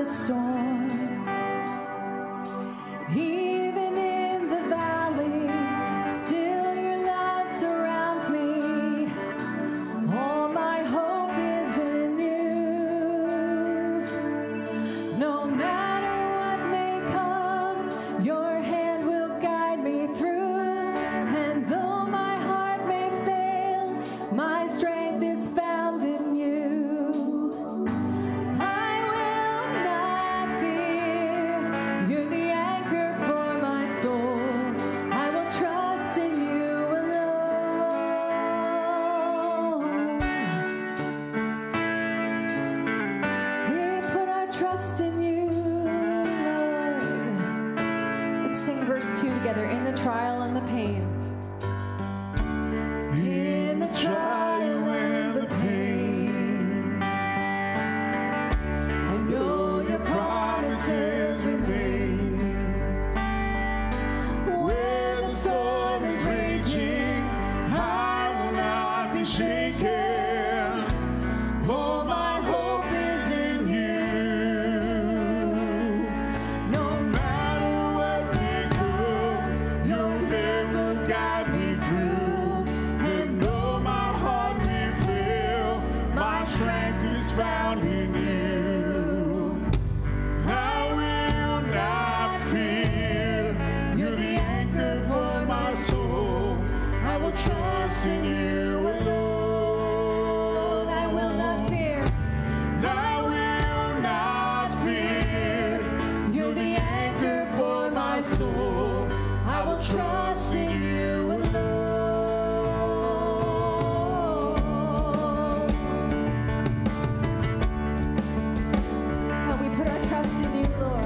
the storm. Even in the valley, still your love surrounds me. All my hope is in you. No matter what may come, your hand will guide me through. And though my heart may fail, my strength is found in you. I will not fear. You're the anchor for my soul. I will trust in you alone. We put our trust in you, Lord. Let's sing verse 2 together. In the trial and the pain. In the trial and the pain, I know your promises remain. Where the storm is raging, I will not be shaken. All my hope is in you. No matter what may come, your hand will guide me through. And though my heart may fail, my strength is found in you. I will not fear. You're the anchor for my soul. I will trust in you alone. I will not fear. I will not fear. You're the anchor for my soul. I will trust in you alone. How we put our trust in you, Lord.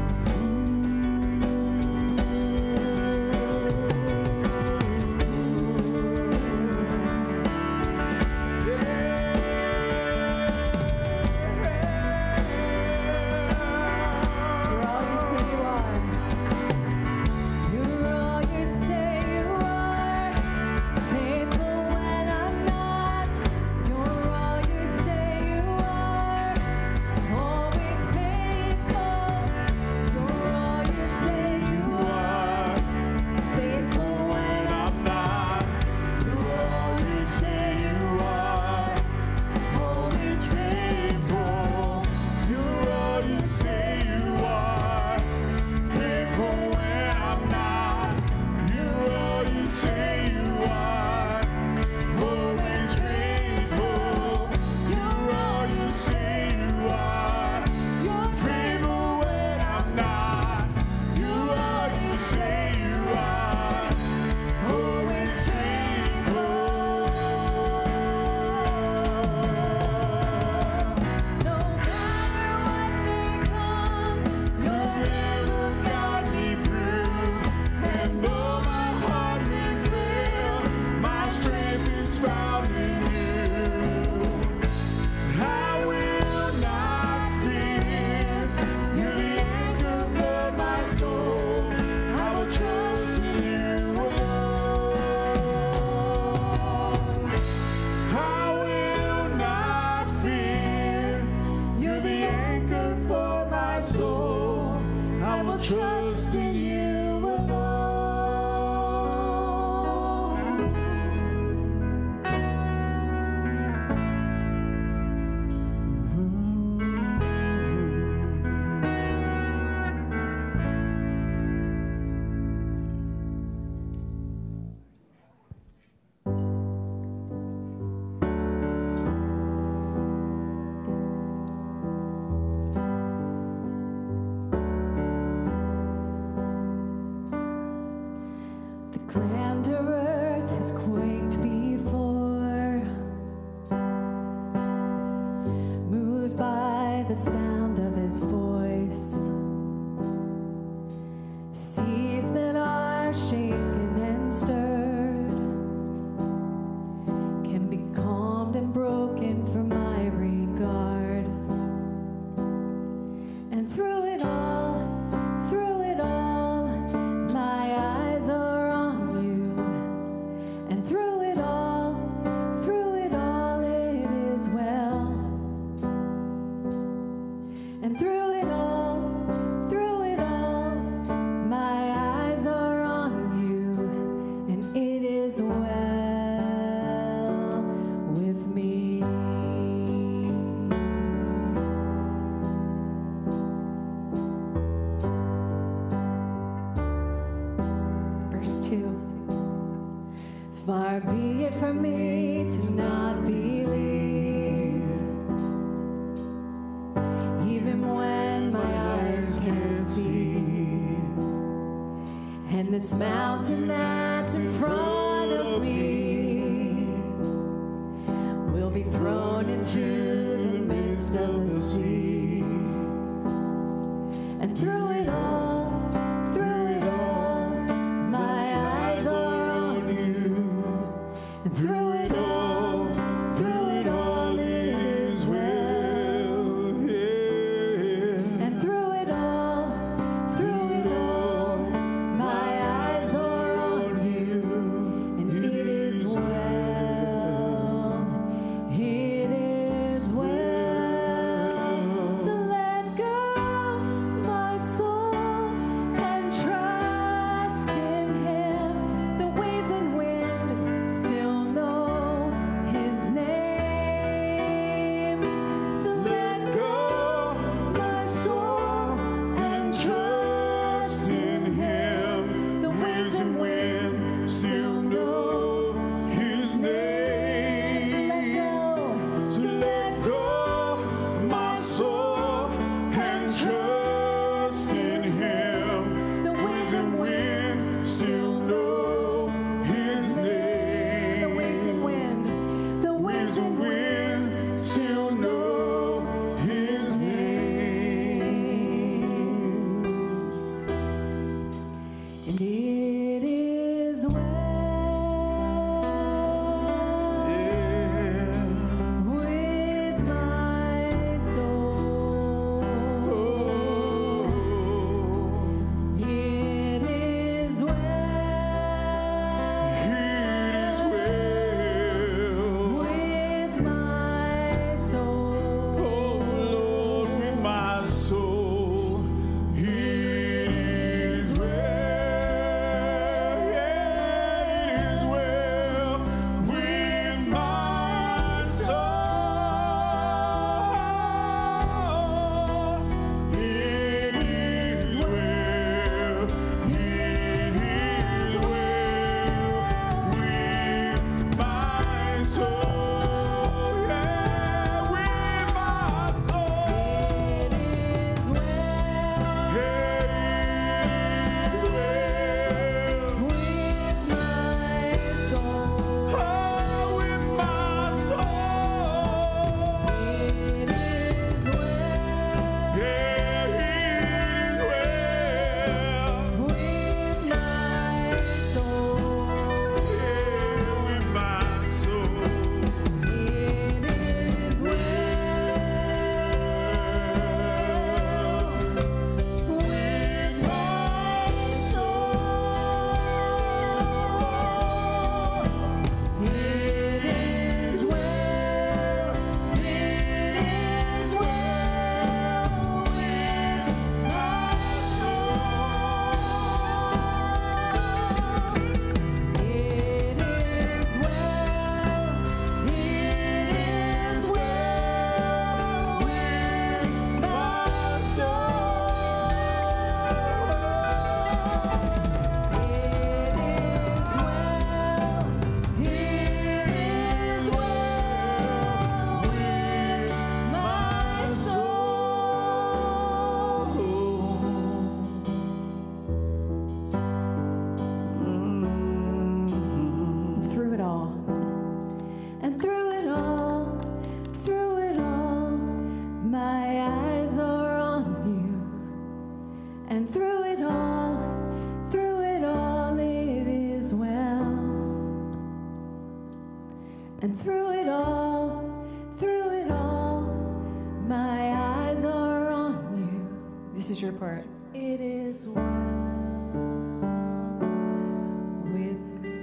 You're all you say you are. You're all you say you are. Faithful when I'm not. You're all you say you are. Always faithful. You're all you say you are. Faithful when I'm not. You're all you say you are. always faithful. You're all you say you are. Faithful when I'm not. You're all you say you are. Always faithful. You're all you say you are. You're Faithful when I'm not. You're all you say you are. Always faithful. no matter what may come, Your hand will guide me through. And though my heart may fail, my strength is found in you. I will not fear. You're the anchor for my soul. I will trust in you alone. I will not fear. You're the anchor for my soul. I will trust in you alone. the grander earth has quaked before, moved by the sound of his voice. Seas that are shaken and stirred can be calmed and broken for my regard. And through it all, my eyes are on you. And through it all, it is well. this mountain that's in front of me will be thrown into the midst of the sea. And through it all, my eyes are on you. And through it all, it is well. Yeah. And through it all, my eyes are on you. And it is well. It is well. So let go, my soul, and trust in Him. The waves and wind still know His name. So let go, my soul, and trust in Him. The waves and wind still know His name. So let go, my soul, and trust in Him. The waves and wind still know His name. The waves and wind still know His name. And it is well with my soul. It is well with my soul. Lord, with my soul, it is well. Yeah, it is well with my soul. It is well. It is well with my soul. Yeah, with my soul. It is well with my soul. Oh, with my soul. It is well Yeah, it is well. with my soul. Yeah, with my soul. It is well with my soul. It is well. It is well with my soul. It is well. It is well with my soul. It is well. It is well with my soul. Through it all, and through it all, my eyes are on you. And through it all, it is well. And through it all, my eyes are on you. This is your part. It is well with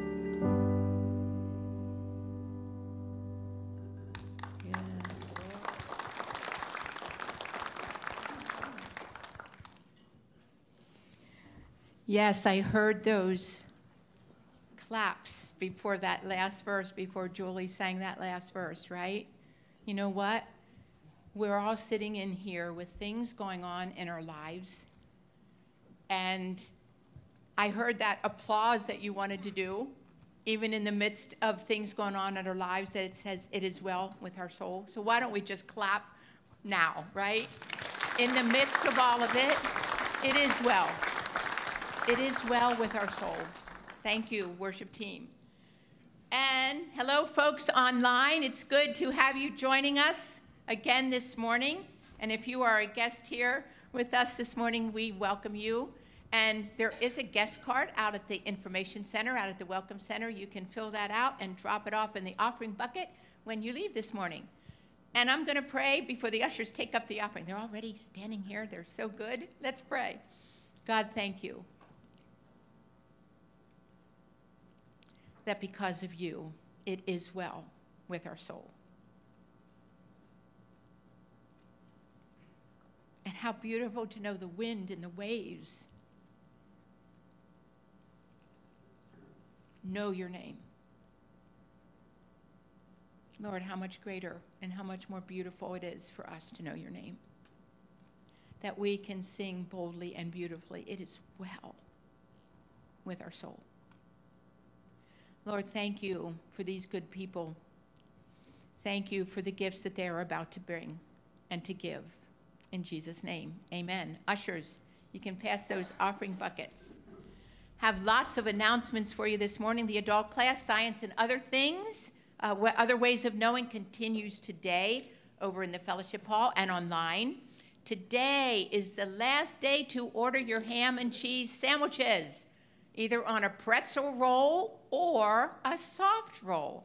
Yes, I heard those claps before that last verse, before Julie sang that last verse, right? You know what? We're all sitting in here with things going on in our lives. And I heard that applause that you wanted to do, even in the midst of things going on in our lives, that it says it is well with our soul. So why don't we just clap now, right? In the midst of all of it, it is well. It is well with our soul. Thank you, worship team. And hello, folks online. It's good to have you joining us again this morning. And if you are a guest here with us this morning, we welcome you. And there is a guest card out at the Information Center, out at the Welcome Center. You can fill that out and drop it off in the offering bucket when you leave this morning. And I'm going to pray before the ushers take up the offering. They're already standing here. They're so good. Let's pray. God, thank you that because of you, it is well with our soul. And how beautiful to know the wind and the waves know your name. Lord, how much greater and how much more beautiful it is for us to know your name. That we can sing boldly and beautifully. It is well with our soul. Lord, thank you for these good people. Thank you for the gifts that they are about to bring and to give. In Jesus' name, amen. Ushers, you can pass those offering buckets. Have lots of announcements for you this morning. The adult class, Science and Other Things, Other Ways of Knowing, continues today over in the fellowship hall and online. Today is the last day to order your ham and cheese sandwiches, either on a pretzel roll or a soft roll.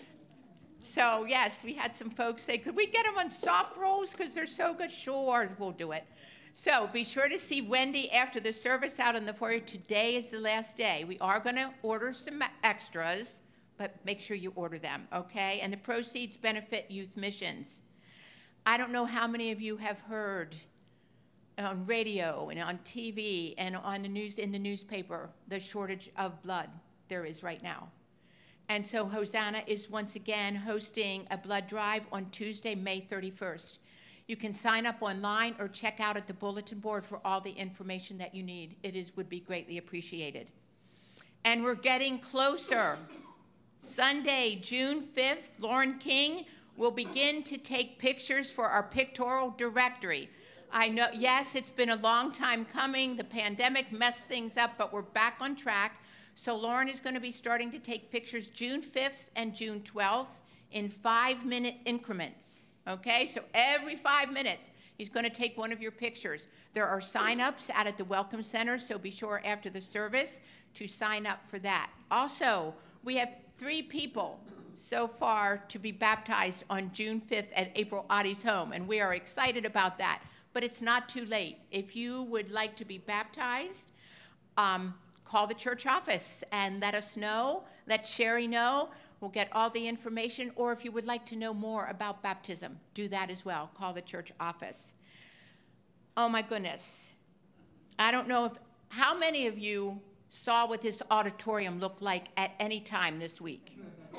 So yes, we had some folks say, could we get them on soft rolls because they're so good? Sure, we'll do it. So be sure to see Wendy after the service out in the foyer. Today is the last day. We are going to order some extras, but make sure you order them, okay? And the proceeds benefit youth missions. I don't know how many of you have heard on radio and on TV and on the news, in the newspaper, the shortage of blood there is right now. And so Hosanna is once again hosting a blood drive on Tuesday, May 31st. You can sign up online or check out at the bulletin board for all the information that you need. Would be greatly appreciated. And we're getting closer. Sunday, June 5th, Lauren King will begin to take pictures for our pictorial directory. I know, yes, it's been a long time coming. The pandemic messed things up, but we're back on track. So Lauren is going to be starting to take pictures June 5th and June 12th in 5-minute increments. Okay, so every 5 minutes, he's going to take one of your pictures. There are sign-ups out at the Welcome Center, so be sure after the service to sign up for that. Also, we have 3 people so far to be baptized on June 5th at April Ottie's home, and we are excited about that. But it's not too late. If you would like to be baptized, call the church office and let us know. Let Sherry know. We'll get all the information. Or if you would like to know more about baptism, do that as well. Call the church office. Oh my goodness. I don't know how many of you saw what this auditorium looked like at any time this week?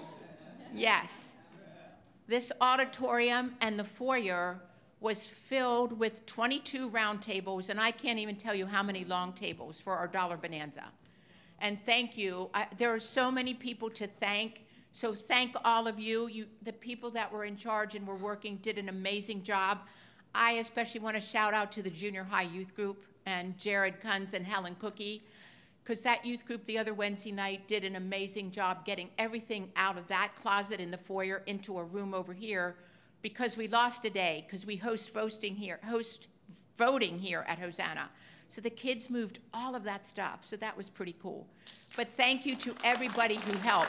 Yes. This auditorium and the foyer was filled with 22 round tables, and I can't even tell you how many long tables for our Dollar Bonanza. And thank you. There are so many people to thank. So thank all of you. The people that were in charge and were working did an amazing job. I especially want to shout out to the junior high youth group and Jared Kunz and Helen Cookie, because that youth group the other Wednesday night did an amazing job getting everything out of that closet in the foyer into a room over here, because we lost a day, because we host voting here at Hosanna. So the kids moved all of that stuff, so that was pretty cool. But thank you to everybody who helped,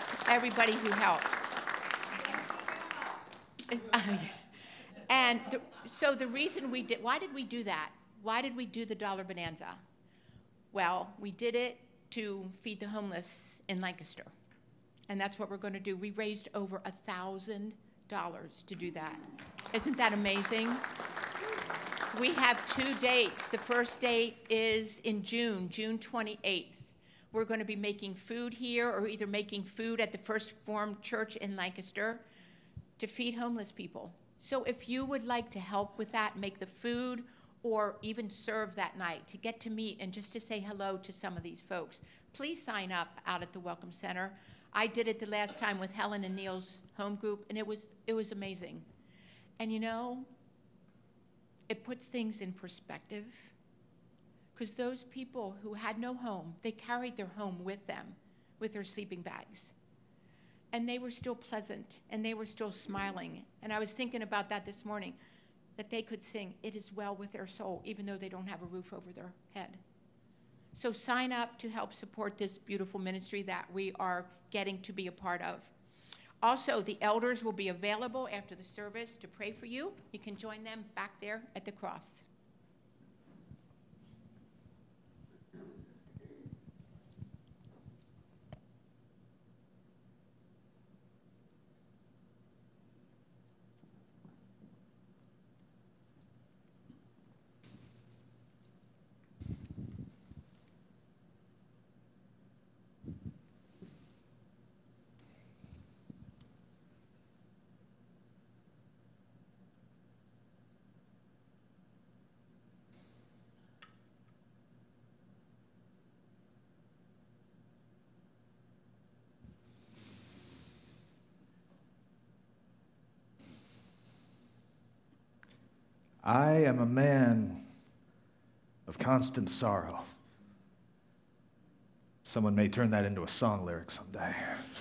And so the reason we did, why did we do that? Why did we do the Dollar Bonanza? Well, we did it to feed the homeless in Lancaster. And that's what we're going to do. We raised over $1,000 to do that. Isn't that amazing? We have 2 dates. The first date is in June 28th. We're going to be making food here, or either making food at the First Reformed Church in Lancaster to feed homeless people. So if you would like to help with that, make the food, or even serve that night, to get to meet and just to say hello to some of these folks, please sign up out at the Welcome Center. I did it the last time with Helen and Neil's home group, and it was amazing. And you know, it puts things in perspective. Because those people who had no home, they carried their home with them, with their sleeping bags. And they were still pleasant, and they were still smiling. And I was thinking about that this morning, that they could sing, "It is well with their soul," even though they don't have a roof over their head. So sign up to help support this beautiful ministry that we are getting to be a part of. Also, the elders will be available after the service to pray for you. You can join them back there at the cross. I am a man of constant sorrow. Someone may turn that into a song lyric someday.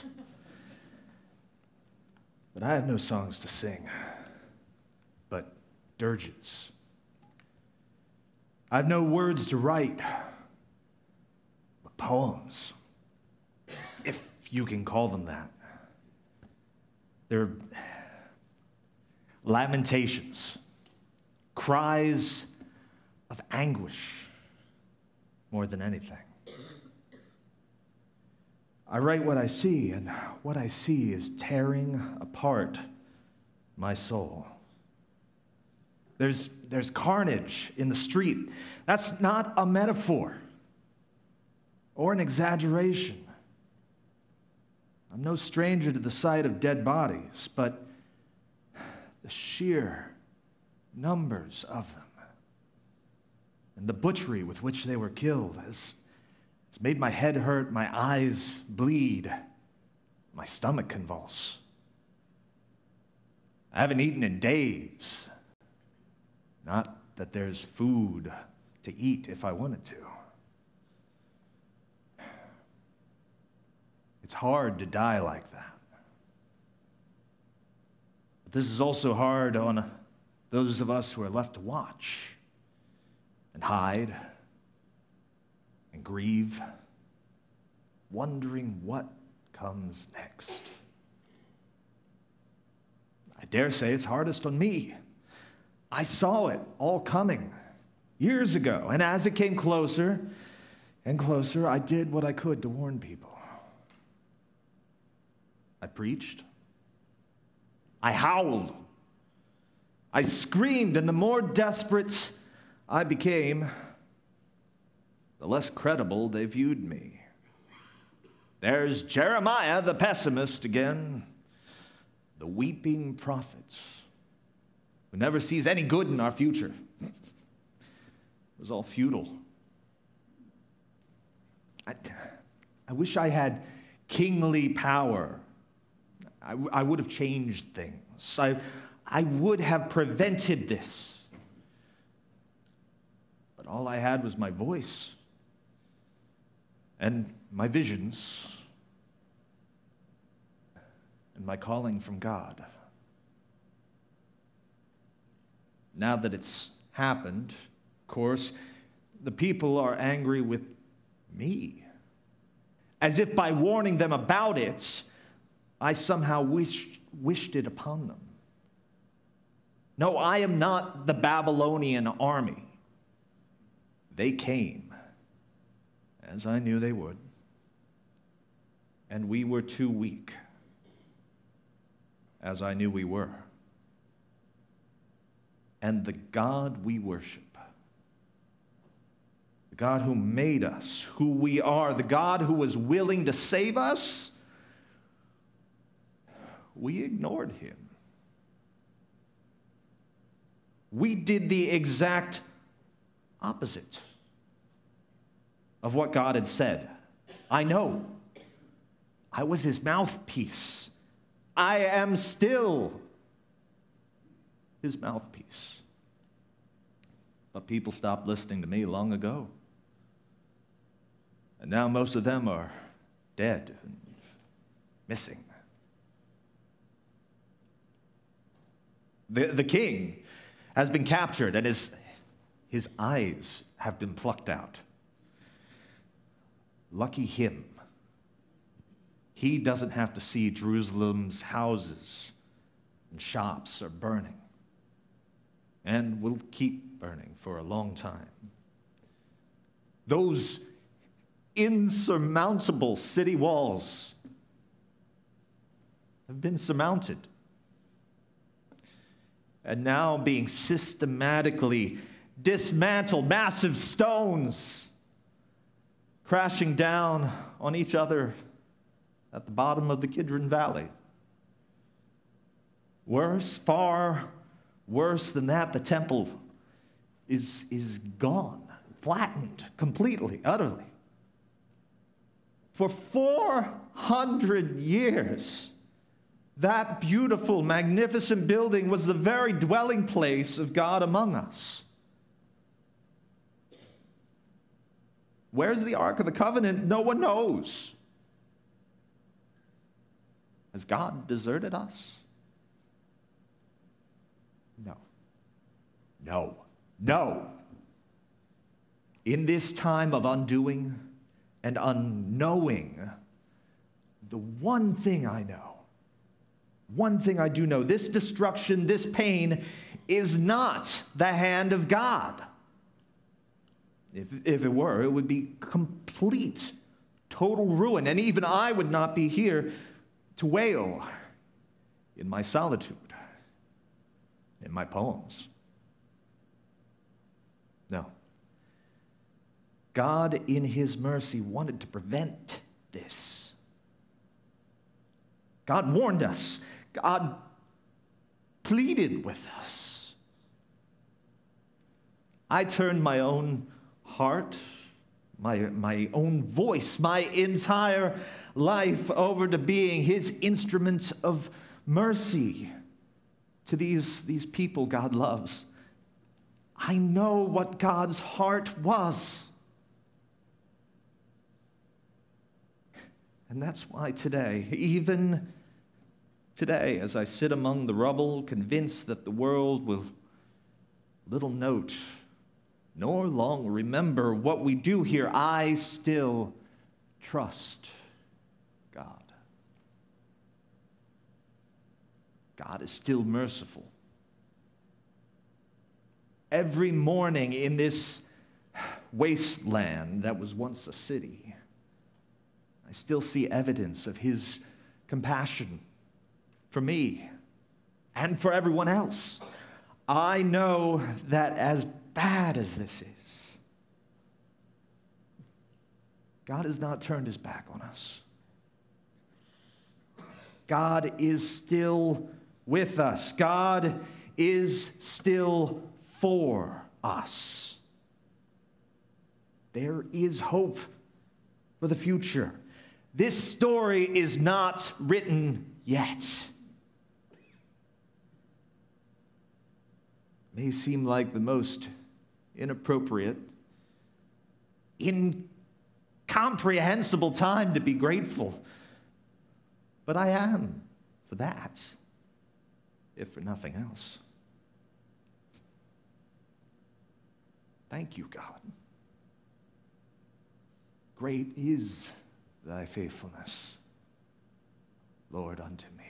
But I have no songs to sing, but dirges. I have no words to write, but poems, if you can call them that. They're lamentations. Cries of anguish more than anything. I write what I see, and what I see is tearing apart my soul. There's carnage in the street. That's not a metaphor or an exaggeration. I'm no stranger to the sight of dead bodies, but the sheer numbers of them and the butchery with which they were killed has made my head hurt, my eyes bleed, my stomach convulse. I haven't eaten in days. Not that there's food to eat if I wanted to. It's hard to die like that. But this is also hard on those of us who are left to watch and hide and grieve, wondering what comes next. I dare say it's hardest on me. I saw it all coming years ago, and as it came closer and closer, I did what I could to warn people. I preached. I howled. I screamed, and the more desperate I became, the less credible they viewed me. There's Jeremiah the pessimist again, the weeping prophets, who never sees any good in our future. It was all futile. I wish I had kingly power. I would have changed things. I would have prevented this. But all I had was my voice and my visions and my calling from God. Now that it's happened, of course, the people are angry with me. As if by warning them about it, I somehow wished it upon them. No, I am not the Babylonian army. They came, as I knew they would, and we were too weak, as I knew we were. And the God we worship, the God who made us, who we are, the God who was willing to save us, we ignored him. We did the exact opposite of what God had said. I know. I was his mouthpiece. I am still his mouthpiece. But people stopped listening to me long ago. And now most of them are dead and missing. The king has been captured, and his eyes have been plucked out. Lucky him. He doesn't have to see Jerusalem's houses and shops are burning, and will keep burning for a long time. Those insurmountable city walls have been surmounted, and now being systematically dismantled, massive stones crashing down on each other at the bottom of the Kidron Valley. Worse, far worse than that, the temple is gone, flattened completely, utterly. For 400 years, that beautiful, magnificent building was the very dwelling place of God among us. Where's the Ark of the Covenant? No one knows. Has God deserted us? No. No. No. In this time of undoing and unknowing, the one thing I know, one thing I do know, this destruction, this pain is not the hand of God. If it were, it would be complete, total ruin. And even I would not be here to wail in my solitude, in my poems. No. God, in his mercy, wanted to prevent this. God warned us. God pleaded with us. I turned my own heart, my own voice, my entire life over to being his instrument of mercy to these people God loves. I know what God's heart was. And that's why today, even today, as I sit among the rubble, convinced that the world will little note nor long remember what we do here, I still trust God. God is still merciful. Every morning in this wasteland that was once a city, I still see evidence of his compassion for me and for everyone else. I know that as bad as this is, God has not turned his back on us. God is still with us. God is still for us. There is hope for the future. This story is not written yet. May seem like the most inappropriate, incomprehensible time to be grateful. But I am for that, if for nothing else. Thank you, God. Great is thy faithfulness, Lord, unto me.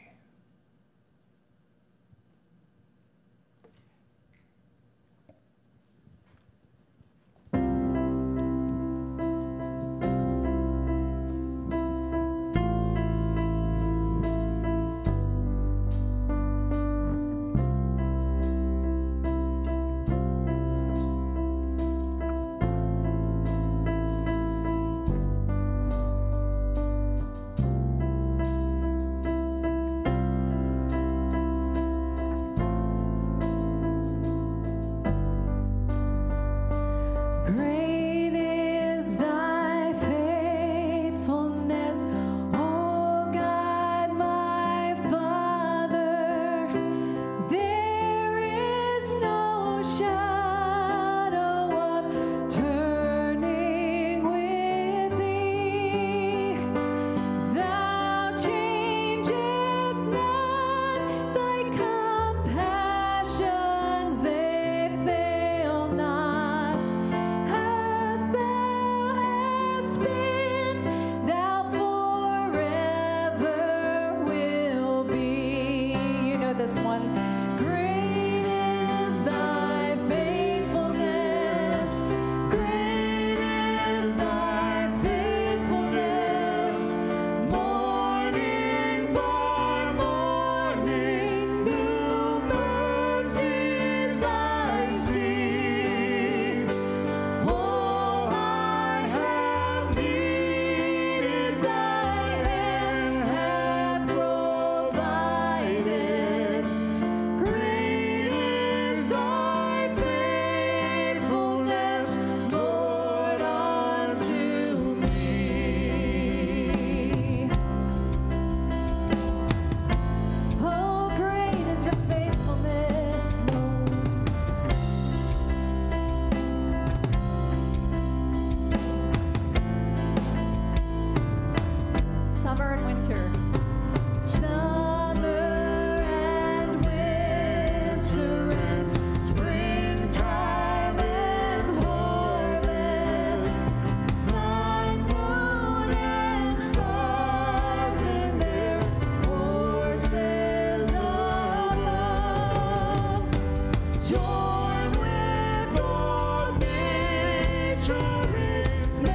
Join with all nature in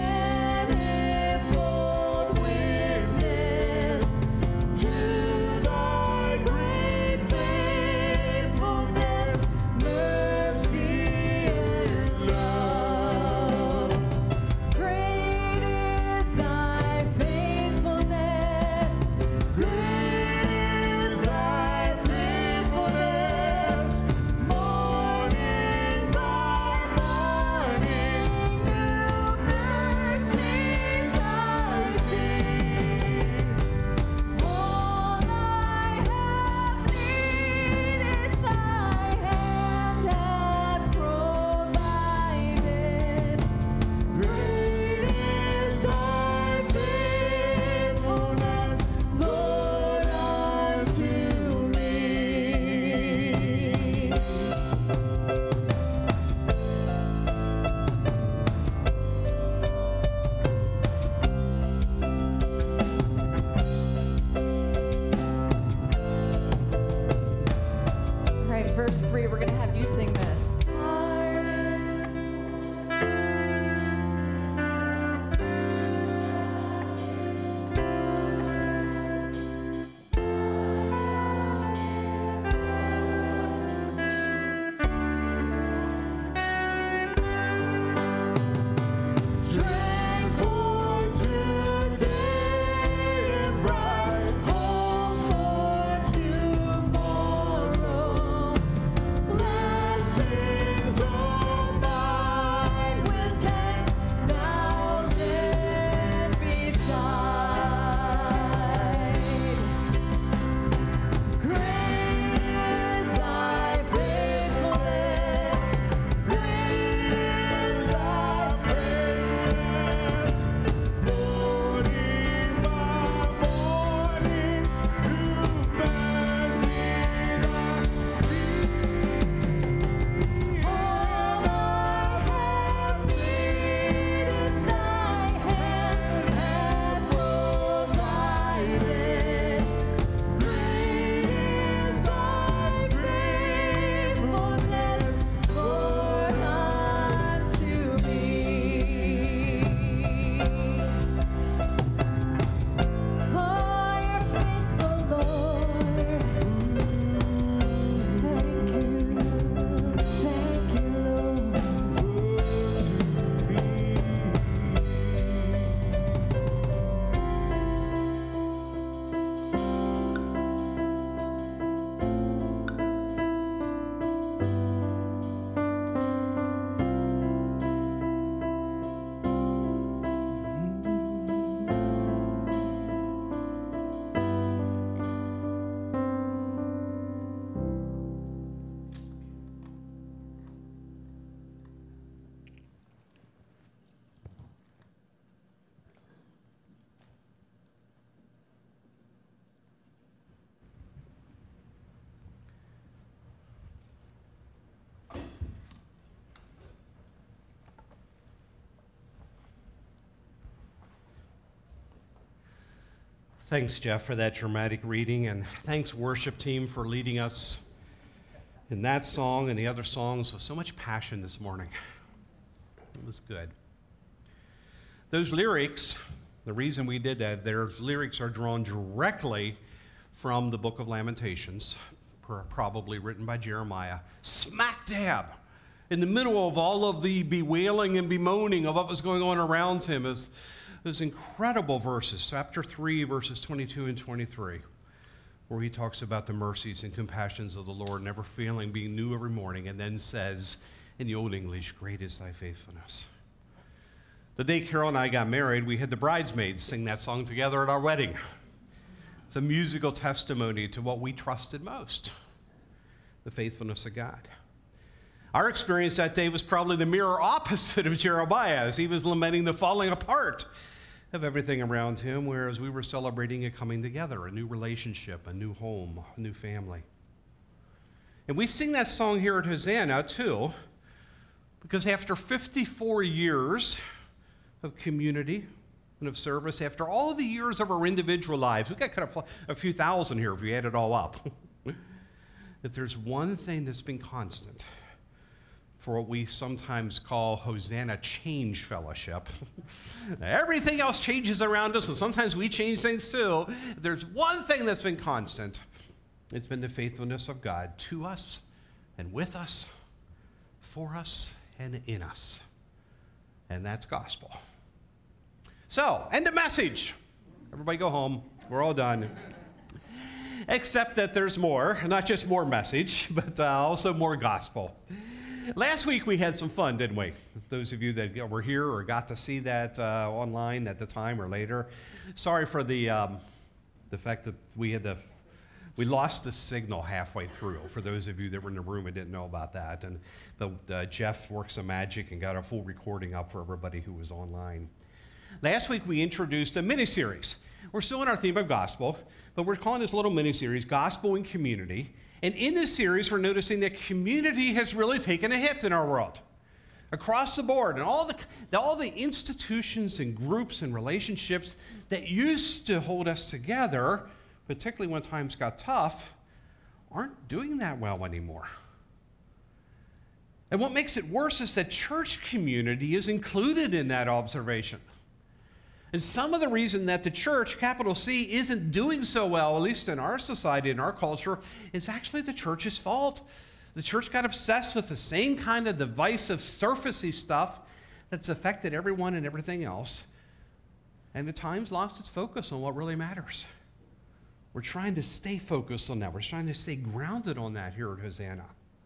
manifold witness to thy great faithfulness, mercy, and love. Great is thy faithfulness. Great is thy faithfulness. Morning by morning, new mercies I see. All I have needed, thy hand hath provided. Great is thy faithfulness, Lord, unto me. All right, verse 3, we're going to have you sing this. Strength for today and bright hope for tomorrow. Blessings all mine with 10,000 beside. Great is thy faithfulness. Great is thy faithfulness. Morning by morning, new mercies I see. All I have needed, thy hand hath provided. Great is thy faithfulness, Lord, unto me. Oh, you're faithful, Lord. Thank you, Thanks, Jeff, for that dramatic reading, and thanks, worship team, for leading us in that song and the other songs with so much passion this morning. It was good. Those lyrics, the reason we did that, their lyrics are drawn directly from the book of Lamentations, probably written by Jeremiah, smack dab in the middle of all of the bewailing and bemoaning of what was going on around him. Is those incredible verses, chapter 3, verses 22 and 23, where he talks about the mercies and compassions of the Lord never failing, being new every morning, and then says in the Old English, great is thy faithfulness. The day Carol and I got married, we had the bridesmaids sing that song together at our wedding. It's a musical testimony to what we trusted most, the faithfulness of God. Our experience that day was probably the mirror opposite of Jeremiah, as he was lamenting the falling apart of everything around him, whereas we were celebrating a coming together, a new relationship, a new home, a new family. And we sing that song here at Hosanna, too, because after 54 years of community and of service, after all the years of our individual lives, we've got kind of a few thousand here if we add it all up. that there's one thing that's been constant for what we sometimes call Hosanna Change Fellowship. Everything else changes around us, and sometimes we change things too. There's one thing that's been constant. It's been the faithfulness of God to us and with us, for us and in us. And that's gospel. So, end of message. Everybody go home. We're all done. Except that there's more, not just more message, but also more gospel. Last week we had some fun, didn't we? Those of you that were here or got to see that online at the time or later. Sorry for the fact that we lost the signal halfway through, for those of you that were in the room and didn't know about that. But Jeff worked some magic and got a full recording up for everybody who was online. Last week we introduced a mini-series. We're still in our theme of gospel, but we're calling this little mini-series Gospel and Community. And in this series, we're noticing that community has really taken a hit in our world. Across the board, and all the institutions and groups and relationships that used to hold us together, particularly when times got tough, aren't doing that well anymore. And what makes it worse is that church community is included in that observation. And some of the reason that the church, capital C, isn't doing so well, at least in our society, in our culture, is actually the church's fault. The church got obsessed with the same kind of divisive, surfacey stuff that's affected everyone and everything else, and at times lost its focus on what really matters. We're trying to stay focused on that. We're trying to stay grounded on that here at Hosanna.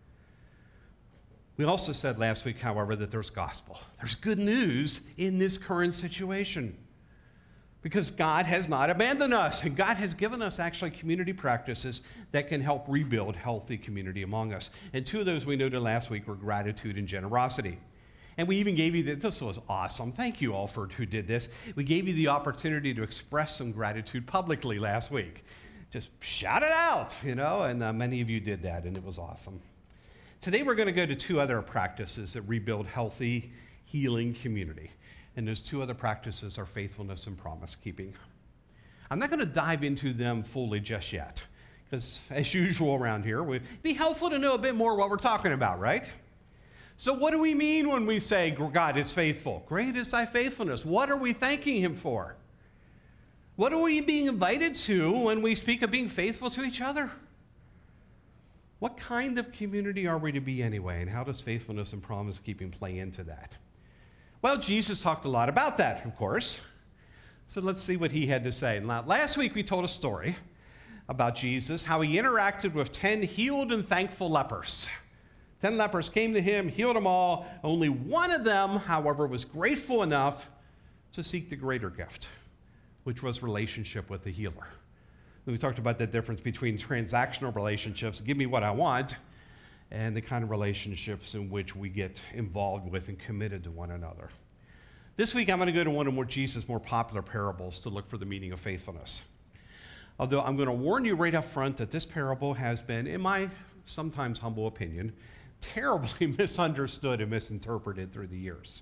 We also said last week, however, that there's gospel. There's good news in this current situation. Because God has not abandoned us, and God has given us actually community practices that can help rebuild healthy community among us. And two of those we noted last week were gratitude and generosity. And we even gave you, this was awesome. Thank you all for who did this. We gave you the opportunity to express some gratitude publicly last week. Just shout it out, and many of you did that, and it was awesome. Today we're going to go to two other practices that rebuild healthy, healing community. And those two other practices are faithfulness and promise keeping. I'm not going to dive into them fully just yet, because as usual around here, it would be helpful to know a bit more what we're talking about, right? So what do we mean when we say God is faithful? Great is thy faithfulness. What are we thanking him for? What are we being invited to when we speak of being faithful to each other? What kind of community are we to be anyway, and how does faithfulness and promise keeping play into that? Well, Jesus talked a lot about that, of course. So let's see what he had to say. Last week we told a story about Jesus, how he interacted with 10 healed and thankful lepers. 10 lepers came to him, healed them all. Only one of them, however, was grateful enough to seek the greater gift, which was relationship with the healer. We talked about the difference between transactional relationships, give me what I want, and the kind of relationships in which we get involved with and committed to one another. This week, I'm going to go to one of Jesus' more popular parables to look for the meaning of faithfulness. Although I'm going to warn you right up front that this parable has been, in my sometimes humble opinion, terribly misunderstood and misinterpreted through the years.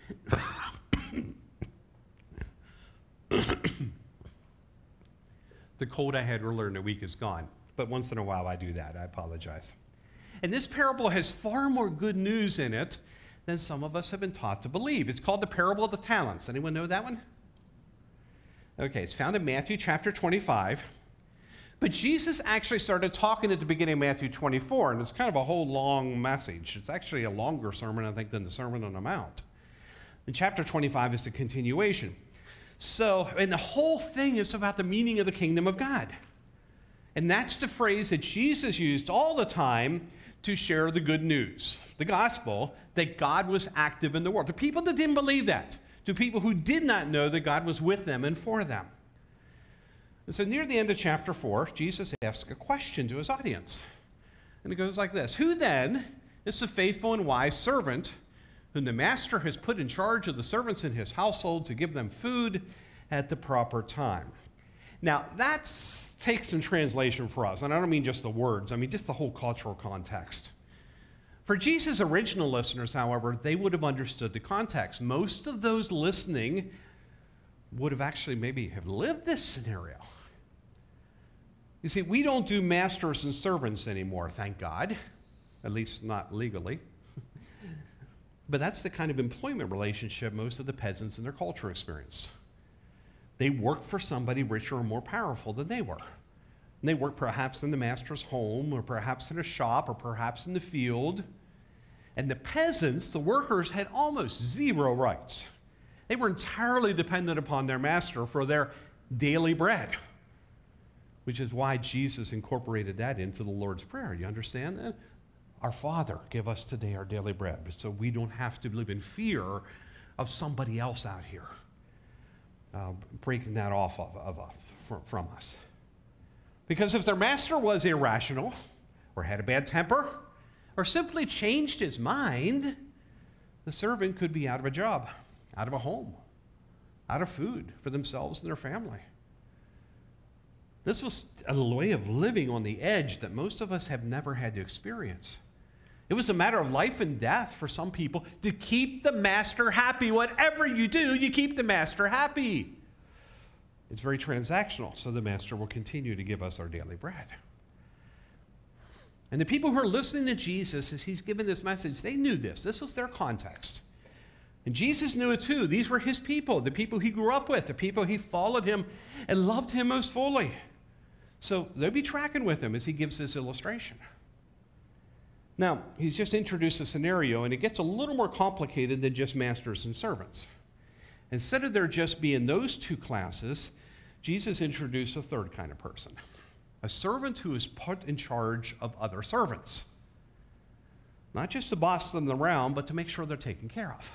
The cold I had earlier in the week is gone, but once in a while I do that. I apologize. And this parable has far more good news in it than some of us have been taught to believe. It's called the parable of the talents. Anyone know that one? Okay, it's found in Matthew chapter 25. But Jesus actually started talking at the beginning of Matthew 24, and it's kind of a whole long message. It's actually a longer sermon, I think, than the Sermon on the Mount. And chapter 25 is the continuation. And the whole thing is about the meaning of the kingdom of God. And that's the phrase that Jesus used all the time to share the good news, the gospel, that God was active in the world. To people that didn't believe that, to people who did not know that God was with them and for them. And so near the end of chapter 4, Jesus asks a question to his audience. And it goes like this: Who then is the faithful and wise servant whom the master has put in charge of the servants in his household to give them food at the proper time? Now, that takes some translation for us, and I don't mean just the words, I mean just the whole cultural context. For Jesus' original listeners, however, they would have understood the context. Most of those listening would have actually maybe have lived this scenario. You see, we don't do masters and servants anymore, thank God, at least not legally. But that's the kind of employment relationship most of the peasants in their culture experience. They work for somebody richer or more powerful than they were. And they work perhaps in the master's home, or perhaps in a shop, or perhaps in the field. And the peasants, the workers, had almost zero rights. They were entirely dependent upon their master for their daily bread, which is why Jesus incorporated that into the Lord's Prayer. You understand that? Our Father, give us today our daily bread, so we don't have to live in fear of somebody else out here breaking that off from us. Because if their master was irrational, or had a bad temper, or simply changed his mind, the servant could be out of a job, out of a home, out of food for themselves and their family. This was a way of living on the edge that most of us have never had to experience. It was a matter of life and death for some people to keep the master happy. Whatever you do, you keep the master happy. It's very transactional, so the master will continue to give us our daily bread. And the people who are listening to Jesus as he's given this message, they knew this. This was their context. And Jesus knew it too. These were his people, the people he grew up with, the people he followed him and loved him most fully. So they'll be tracking with him as he gives this illustration. Now, he's just introduced a scenario, and it gets a little more complicated than just masters and servants. Instead of there just being those two classes, Jesus introduced a third kind of person, a servant who is put in charge of other servants. Not just to boss them around, but to make sure they're taken care of.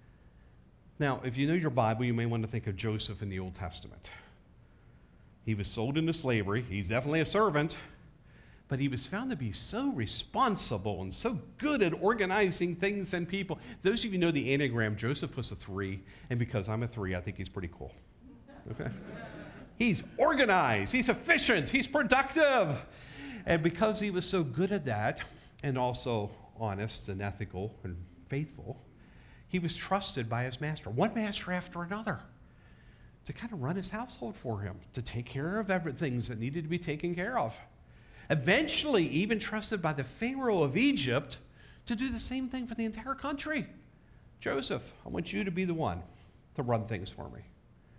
Now, if you know your Bible, you may want to think of Joseph in the Old Testament. He was sold into slavery. He's definitely a servant, but he was found to be so responsible and so good at organizing things and people. Those of you know the Enneagram, Joseph was a 3, and because I'm a 3, I think he's pretty cool. Okay? He's organized, he's efficient, he's productive. And because he was so good at that, and also honest and ethical and faithful, he was trusted by his master, one master after another, to kind of run his household for him, to take care of everything that needed to be taken care of. Eventually, even trusted by the Pharaoh of Egypt to do the same thing for the entire country. Joseph, I want you to be the one to run things for me.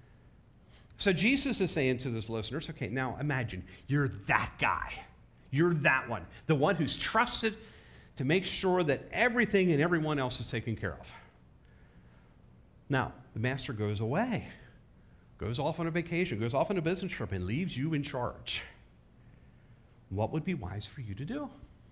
So Jesus is saying to his listeners, okay, now imagine you're that guy. You're that one, the one who's trusted to make sure that everything and everyone else is taken care of. Now, the master goes away, goes off on a vacation, goes off on a business trip, and leaves you in charge. What would be wise for you to do?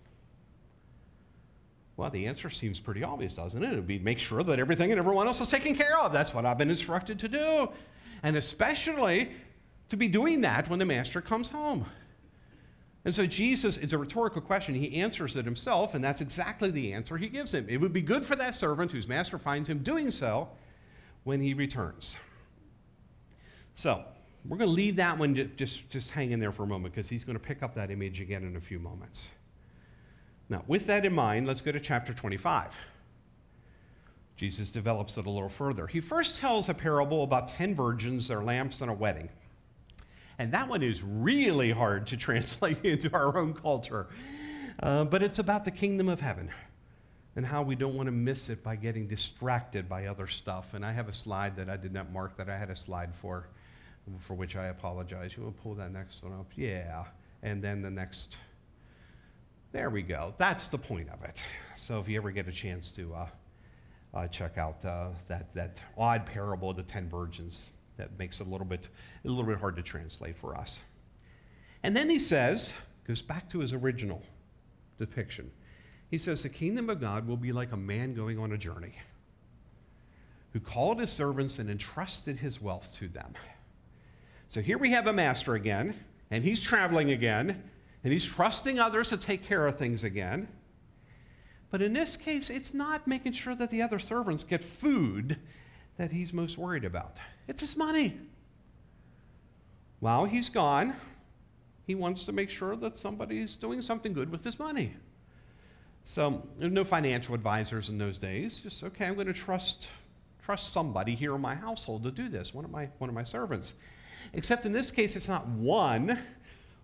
Well, the answer seems pretty obvious, doesn't it? It would be make sure that everything and everyone else is taken care of. That's what I've been instructed to do. And especially to be doing that when the master comes home. And so Jesus, it's a rhetorical question. He answers it himself, and that's exactly the answer he gives him. It would be good for that servant whose master finds him doing so when he returns. So we're going to leave that one just hang in there for a moment, because he's going to pick up that image again in a few moments. Now, with that in mind, let's go to chapter 25. Jesus develops it a little further. He first tells a parable about 10 virgins, their lamps, and a wedding. And that one is really hard to translate into our own culture. But it's about the kingdom of heaven and how we don't want to miss it by getting distracted by other stuff. And I have a slide that I did not mark that I had a slide for which I apologize. You will pull that next one up? Yeah. And then the next. There we go. That's the point of it. So if you ever get a chance to check out that odd parable of the 10 virgins, that makes it a little bit hard to translate for us. And then he says, goes back to his original depiction. He says, the kingdom of God will be like a man going on a journey who called his servants and entrusted his wealth to them. So here we have a master again, and he's traveling again, and he's trusting others to take care of things again. But in this case, it's not making sure that the other servants get food that he's most worried about. It's his money. While he's gone, he wants to make sure that somebody's doing something good with his money. So there's no financial advisors in those days. Just, okay, I'm going to trust somebody here in my household to do this, one of my servants. Except in this case, it's not one,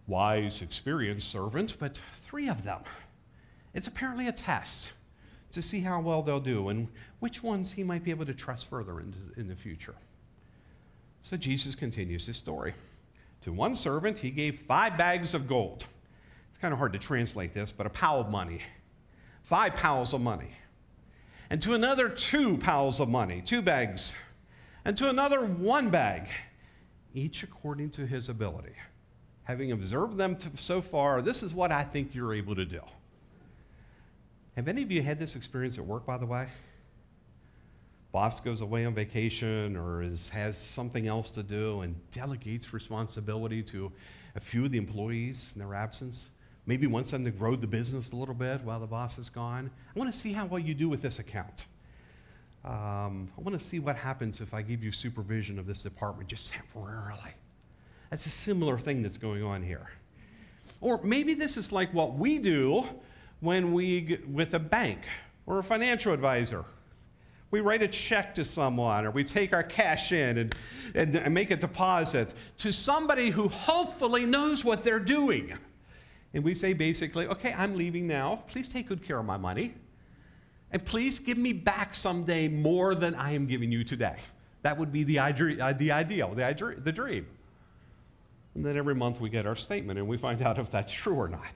wise, experienced servant, but 3 of them. It's apparently a test to see how well they'll do and which ones he might be able to trust further in the future. So Jesus continues his story. To one servant, he gave 5 bags of gold. It's kind of hard to translate this, but a pile of money. 5 piles of money. And to another, 2 piles of money, 2 bags. And to another, 1 bag, each according to his ability. Having observed them so far, this is what I think you're able to do. Have any of you had this experience at work, by the way? Boss goes away on vacation or has something else to do and delegates responsibility to a few of the employees in their absence. Maybe wants them to grow the business a little bit while the boss is gone. I want to see how well you do with this account. I want to see what happens if I give you supervision of this department just temporarily. That's a similar thing that's going on here. Or maybe this is like what we do when with a bank or a financial advisor. We write a check to someone, or we take our cash in and make a deposit to somebody who hopefully knows what they're doing. And we say basically, okay, I'm leaving now. Please take good care of my money. And please give me back someday more than I am giving you today. That would be the ideal, the dream. And then every month we get our statement and we find out if that's true or not.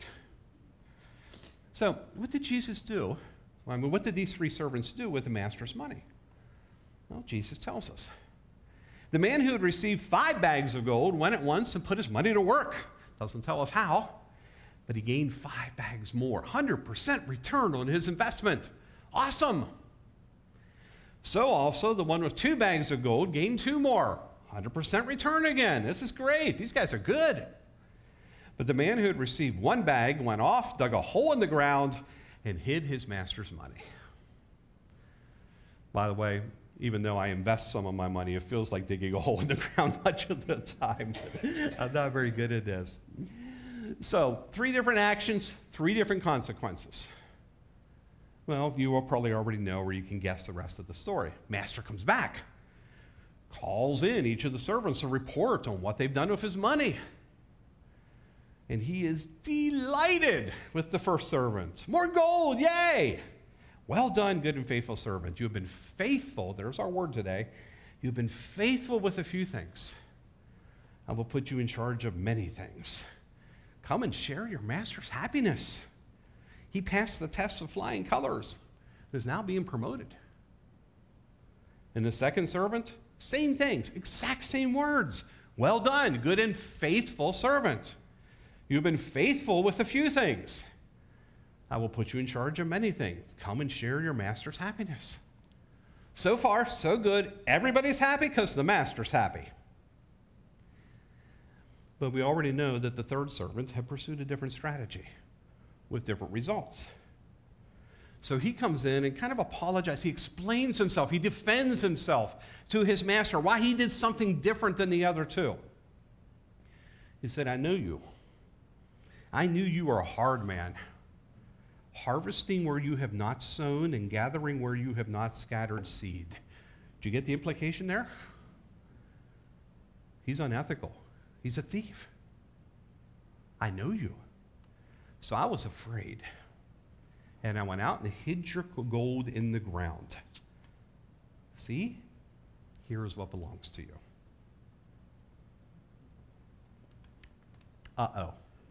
So what did Jesus do? I mean, what did these 3 servants do with the master's money? Well, Jesus tells us. The man who had received 5 bags of gold went at once and put his money to work. Doesn't tell us how, but he gained 5 bags more. 100% return on his investment. Awesome. So also the one with 2 bags of gold gained 2 more. 100% return again. This is great. These guys are good. But the man who had received 1 bag went off, dug a hole in the ground, and hid his master's money. By the way, even though I invest some of my money, it feels like digging a hole in the ground much of the time. I'm not very good at this. So, 3 different actions, 3 different consequences. Well, you will probably already know, or you can guess the rest of the story. Master comes back, calls in each of the servants to report on what they've done with his money. And he is delighted with the first servant. More gold, yay! Well done, good and faithful servant. You have been faithful, there's our word today. You've been faithful with a few things. I will put you in charge of many things. Come and share your master's happiness. He passed the test of flying colors. Is now being promoted. And the second servant, same things, exact same words. Well done, good and faithful servant. You've been faithful with a few things. I will put you in charge of many things. Come and share your master's happiness. So far, so good. Everybody's happy because the master's happy. But we already know that the third servant had pursued a different strategy with different results. So he comes in and kind of apologizes. He explains himself. He defends himself to his master why he did something different than the other 2. He said, I know you. I knew you were a hard man, harvesting where you have not sown and gathering where you have not scattered seed. Do you get the implication there? He's unethical. He's a thief. I know you. So I was afraid. And I went out and hid your gold in the ground. See? Here is what belongs to you. Uh-oh.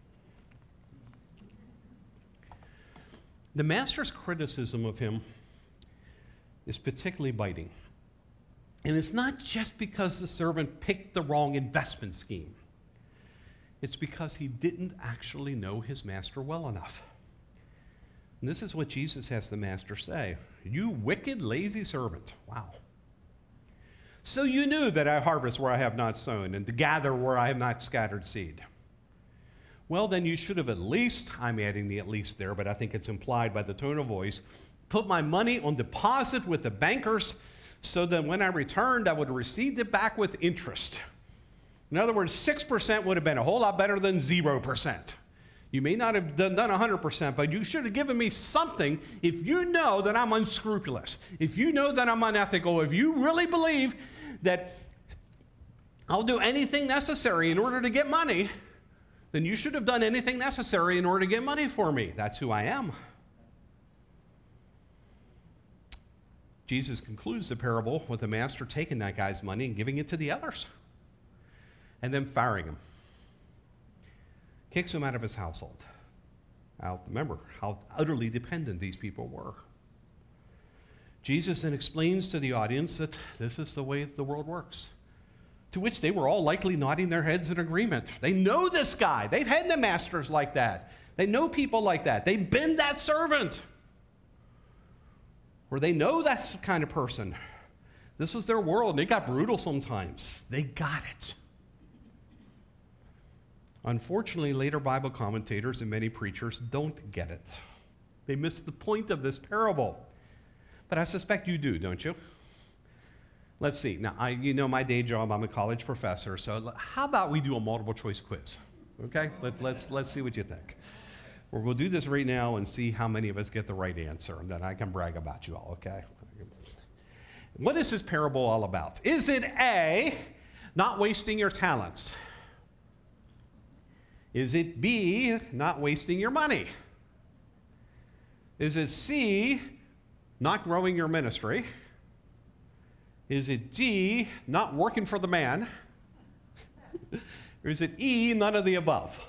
The master's criticism of him is particularly biting. And it's not just because the servant picked the wrong investment scheme. It's because he didn't actually know his master well enough. And this is what Jesus has the master say. You wicked, lazy servant. Wow. So you knew that I harvest where I have not sown and to gather where I have not scattered seed. Well, then you should have at least, I'm adding the at least there, but I think it's implied by the tone of voice, put my money on deposit with the bankers so that when I returned, I would have received it back with interest. In other words, 6% would have been a whole lot better than 0%. You may not have done 100%, but you should have given me something if you know that I'm unscrupulous, if you know that I'm unethical, if you really believe that I'll do anything necessary in order to get money, then you should have done anything necessary in order to get money for me. That's who I am. Jesus concludes the parable with the master taking that guy's money and giving it to the others, and then firing him. Kicks him out of his household. Remember how utterly dependent these people were. Jesus then explains to the audience that this is the way the world works, to which they were all likely nodding their heads in agreement. They know this guy. They've had the masters like that. They know people like that. They've been that servant. Or they know that's the kind of person. This was their world, and it got brutal sometimes. They got it. Unfortunately, later Bible commentators and many preachers don't get it. They miss the point of this parable. But I suspect you do, don't you? Let's see. Now, you know my day job, I'm a college professor, so how about we do a multiple choice quiz? Okay? Let's see what you think. Or we'll do this right now and see how many of us get the right answer, and then I can brag about you all, okay? What is this parable all about? Is it A, not wasting your talents? Is it B, not wasting your money? Is it C, not growing your ministry? Is it D, not working for the man? Or is it E, none of the above?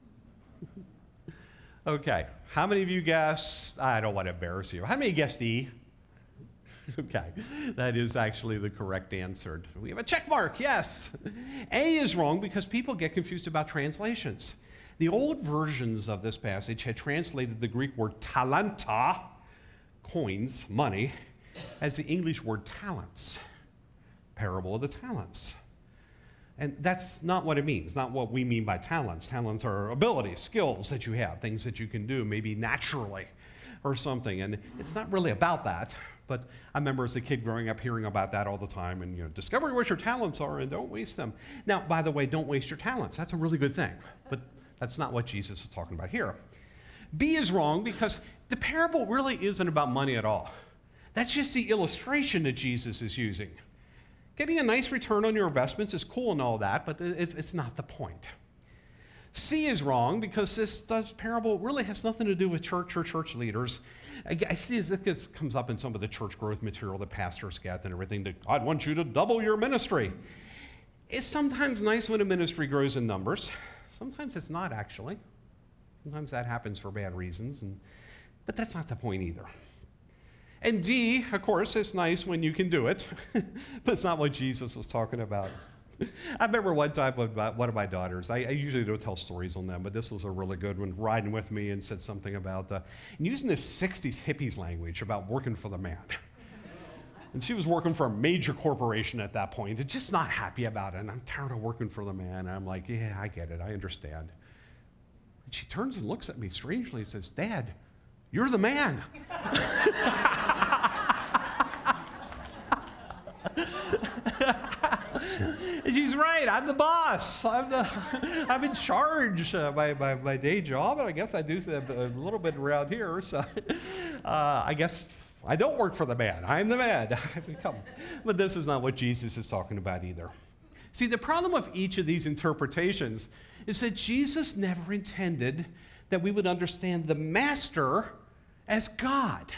Okay, how many of you guessed? I don't want to embarrass you. How many guessed E? Okay, that is actually the correct answer. We have a check mark, yes. A is wrong because people get confused about translations. The old versions of this passage had translated the Greek word talenta, coins, money, as the English word talents, parable of the talents. And that's not what it means, not what we mean by talents. Talents are abilities, skills that you have, things that you can do, maybe naturally or something. And it's not really about that. But I remember as a kid growing up hearing about that all the time and, discover what your talents are and don't waste them. Now, by the way, don't waste your talents. That's a really good thing. But that's not what Jesus is talking about here. B is wrong because the parable really isn't about money at all. That's just the illustration that Jesus is using. Getting a nice return on your investments is cool and all that, but it's not the point. C is wrong because this parable really has nothing to do with church or church leaders. I see this comes up in some of the church growth material that pastors get and everything. That God wants you to double your ministry. It's sometimes nice when a ministry grows in numbers. Sometimes it's not actually. Sometimes that happens for bad reasons, but that's not the point either. And D, of course, it's nice when you can do it, but it's not what Jesus was talking about. I remember one time with one of my daughters, I usually don't tell stories on them, but this was a really good one, riding with me and said something about using this 60s hippies language about working for the man. And she was working for a major corporation at that point and just not happy about it. And I'm tired of working for the man. And I'm like, yeah, I get it. I understand. And she turns and looks at me strangely and says, Dad, you're the man. She's right. I'm the boss. I'm in charge by my day job, and I guess I do a little bit around here. So I guess I don't work for the man. I'm the man. But this is not what Jesus is talking about either. See, the problem with each of these interpretations is that Jesus never intended that we would understand the master as God.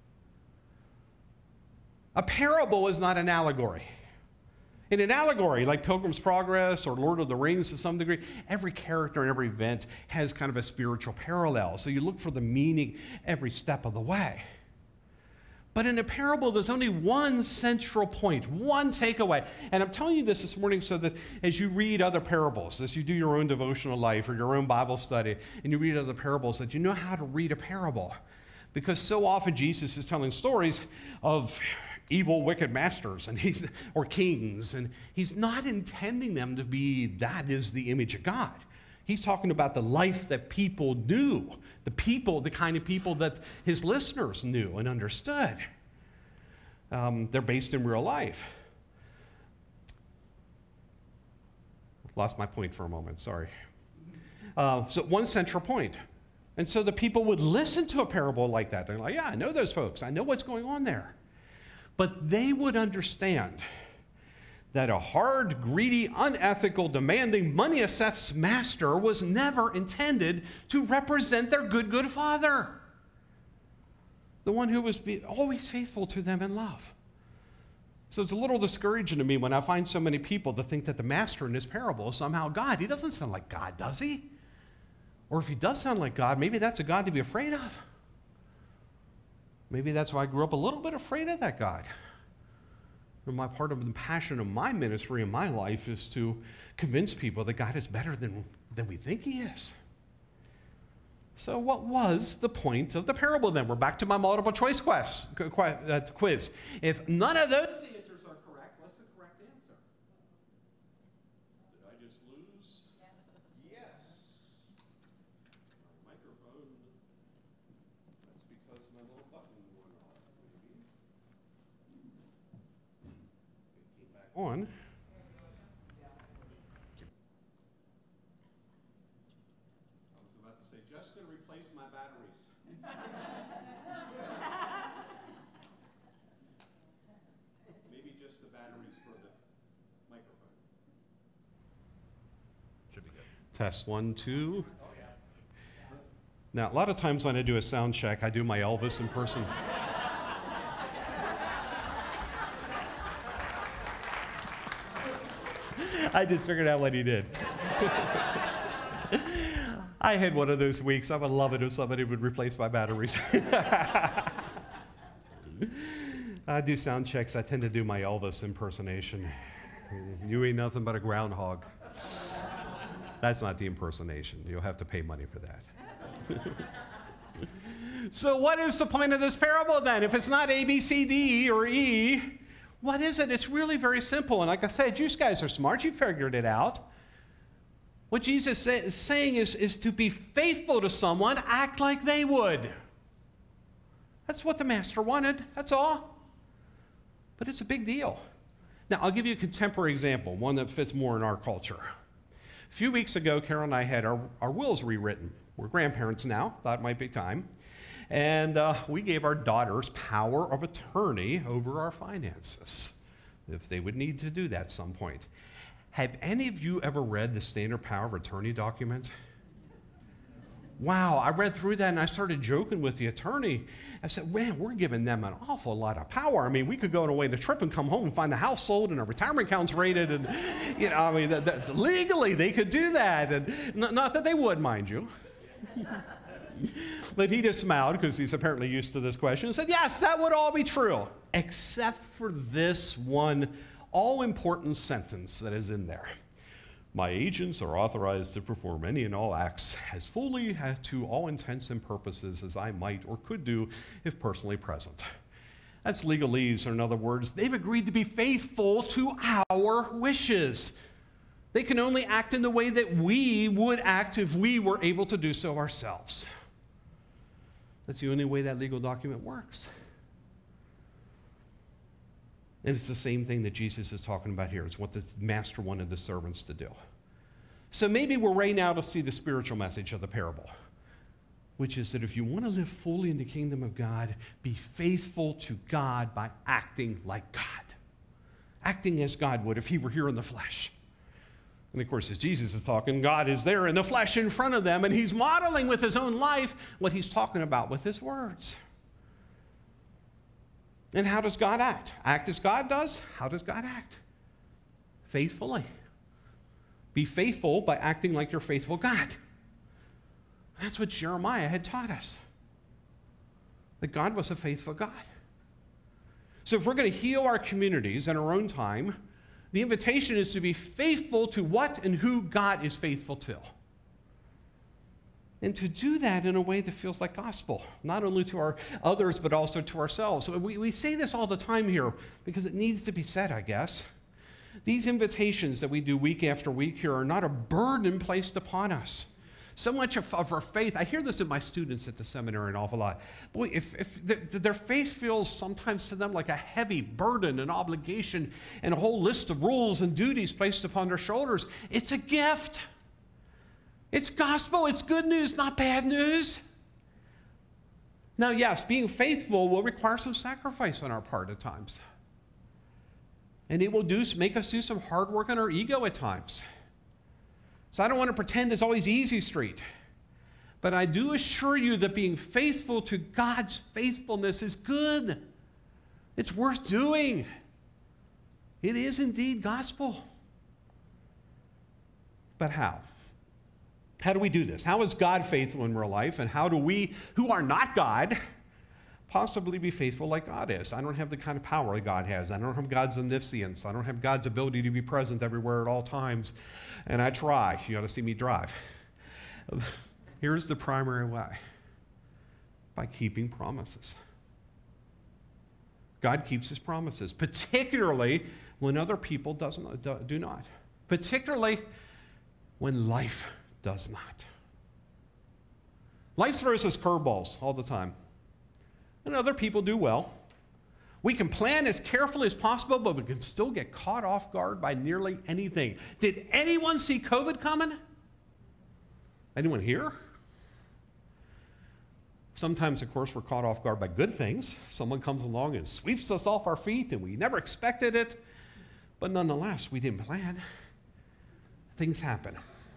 A parable is not an allegory. In an allegory, like Pilgrim's Progress or Lord of the Rings to some degree, every character and every event has kind of a spiritual parallel. So you look for the meaning every step of the way. But in a parable, there's only one central point, one takeaway. And I'm telling you this morning so that as you read other parables, as you do your own devotional life or your own Bible study, and you read other parables, that you know how to read a parable. Because so often Jesus is telling stories of evil, wicked masters or kings, and he's not intending them to be that is the image of God. He's talking about the life that people knew, the kind of people that his listeners knew and understood. They're based in real life. Lost my point for a moment, sorry. So one central point. And so the people would listen to a parable like that. They're like, yeah, I know those folks. I know what's going on there. But they would understand that a hard, greedy, unethical, demanding, money-obsessed master was never intended to represent their good father, the one who was always faithful to them in love. So it's a little discouraging to me when I find so many people to think that the master in this parable is somehow God. He doesn't sound like God, does he? Or if he does sound like God, maybe that's a God to be afraid of. Maybe that's why I grew up a little bit afraid of that God. And my part of the passion of my ministry in my life is to convince people that God is better than we think he is. So what was the point of the parable then? We're back to my multiple choice quiz. If none of those answers are correct, what's the correct answer? Did I just lose? Yes. My microphone, that's because my little button went off, maybe. It came back on. Just going to replace my batteries. Maybe just the batteries for the microphone. Should be good. Test 1, 2. Oh, yeah. Now, a lot of times when I do a sound check, I do my Elvis impression. I just figured out what he did. I had one of those weeks. I would love it if somebody would replace my batteries. I do sound checks. I tend to do my Elvis impersonation. You ain't nothing but a groundhog. That's not the impersonation. You'll have to pay money for that. So what is the point of this parable then? If it's not A, B, C, D, E, or E, what is it? It's really very simple. And like I said, you guys are smart. You figured it out. What Jesus is saying is to be faithful to someone, act like they would. That's what the master wanted. That's all. But it's a big deal. Now, I'll give you a contemporary example, one that fits more in our culture. A few weeks ago, Carol and I had our wills rewritten. We're grandparents now. Thought it might be time. And we gave our daughters power of attorney over our finances, if they would need to do that at some point. Have any of you ever read the standard power of attorney document? Wow, I read through that and I started joking with the attorney. I said, man, we're giving them an awful lot of power. I mean, we could go on away on a trip and come home and find the house sold and our retirement accounts rated. And, you know, I mean, legally they could do that. And not that they would, mind you. But he just smiled because he's apparently used to this question and said, yes, that would all be true, except for this one all-important sentence that is in there. My agents are authorized to perform any and all acts as fully to all intents and purposes as I might or could do if personally present. That's legalese, or in other words, they've agreed to be faithful to our wishes. They can only act in the way that we would act if we were able to do so ourselves. That's the only way that legal document works. And it's the same thing that Jesus is talking about here. It's what the master wanted the servants to do. So maybe we're ready now to see the spiritual message of the parable, which is that if you want to live fully in the kingdom of God, be faithful to God by acting like God. Acting as God would if he were here in the flesh. And of course, as Jesus is talking, God is there in the flesh in front of them, and he's modeling with his own life what he's talking about with his words. And how does God act? Act as God does? How does God act? Faithfully. Be faithful by acting like your faithful God. That's what Jeremiah had taught us. That God was a faithful God. So if we're going to heal our communities in our own time, the invitation is to be faithful to what and who God is faithful to. And to do that in a way that feels like gospel, not only to our others, but also to ourselves. So we say this all the time here because it needs to be said, I guess. These invitations that we do week after week here are not a burden placed upon us. So much of our faith, I hear this in my students at the seminary an awful lot. Boy, if their faith feels sometimes to them like a heavy burden, an obligation, and a whole list of rules and duties placed upon their shoulders, it's a gift. It's gospel, it's good news, not bad news. Now, yes, being faithful will require some sacrifice on our part at times. And it will make us do some hard work on our ego at times. So I don't want to pretend it's always easy street. But I do assure you that being faithful to God's faithfulness is good. It's worth doing. It is indeed gospel. But how? How do we do this? How is God faithful in real life? And how do we, who are not God, possibly be faithful like God is? I don't have the kind of power that God has. I don't have God's omniscience. I don't have God's ability to be present everywhere at all times. And I try. You ought to see me drive. Here's the primary way. By keeping promises. God keeps his promises, particularly when other people do not. Particularly when life does not. Life throws us curveballs all the time. And other people do well. We can plan as carefully as possible, but we can still get caught off guard by nearly anything. Did anyone see COVID coming? Anyone here? Sometimes, of course, we're caught off guard by good things. Someone comes along and sweeps us off our feet, and we never expected it. But nonetheless, we didn't plan. Things happen.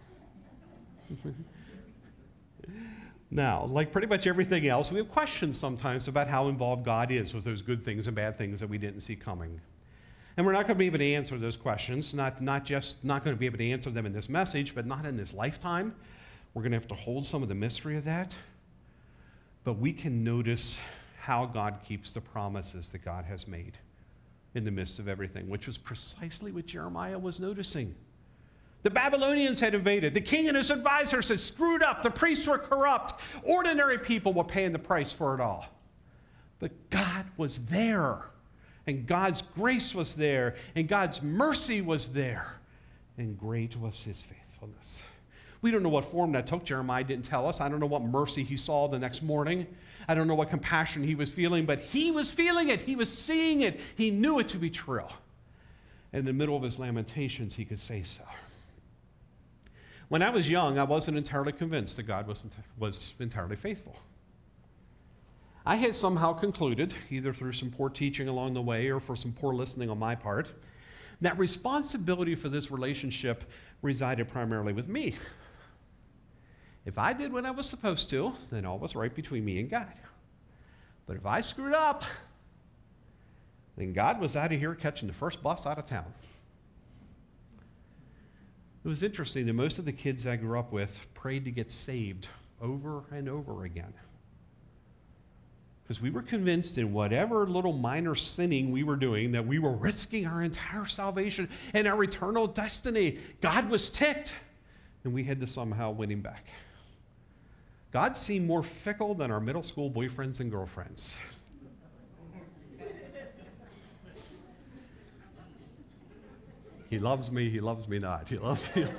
Now, like pretty much everything else, we have questions sometimes about how involved God is with those good things and bad things that we didn't see coming. And we're not going to be able to answer those questions, not going to be able to answer them in this message, but not in this lifetime. We're going to have to hold some of the mystery of that. But we can notice how God keeps the promises that God has made in the midst of everything, which was precisely what Jeremiah was noticing. The Babylonians had invaded. The king and his advisors had screwed up. The priests were corrupt. Ordinary people were paying the price for it all. But God was there, and God's grace was there, and God's mercy was there, and great was his faithfulness. We don't know what form that took. Jeremiah didn't tell us. I don't know what mercy he saw the next morning. I don't know what compassion he was feeling, but he was feeling it. He was seeing it. He knew it to be true. In the middle of his lamentations, he could say so. When I was young, I wasn't entirely convinced that God was entirely faithful. I had somehow concluded, either through some poor teaching along the way or for some poor listening on my part, that responsibility for this relationship resided primarily with me. If I did what I was supposed to, then all was right between me and God. But if I screwed up, then God was out of here catching the first bus out of town. It was interesting that most of the kids I grew up with prayed to get saved over and over again. Because we were convinced in whatever little minor sinning we were doing that we were risking our entire salvation and our eternal destiny. God was ticked, and we had to somehow win him back. God seemed more fickle than our middle school boyfriends and girlfriends. He loves me not. He loves me.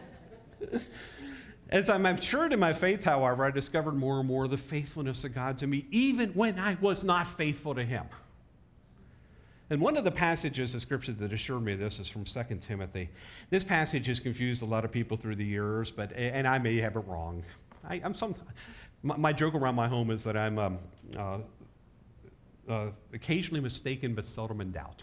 As I matured in my faith, however, I discovered more and more the faithfulness of God to me, even when I was not faithful to him. And one of the passages of Scripture that assured me of this is from 2 Timothy. This passage has confused a lot of people through the years, and I may have it wrong. My joke around my home is that I'm occasionally mistaken but seldom in doubt.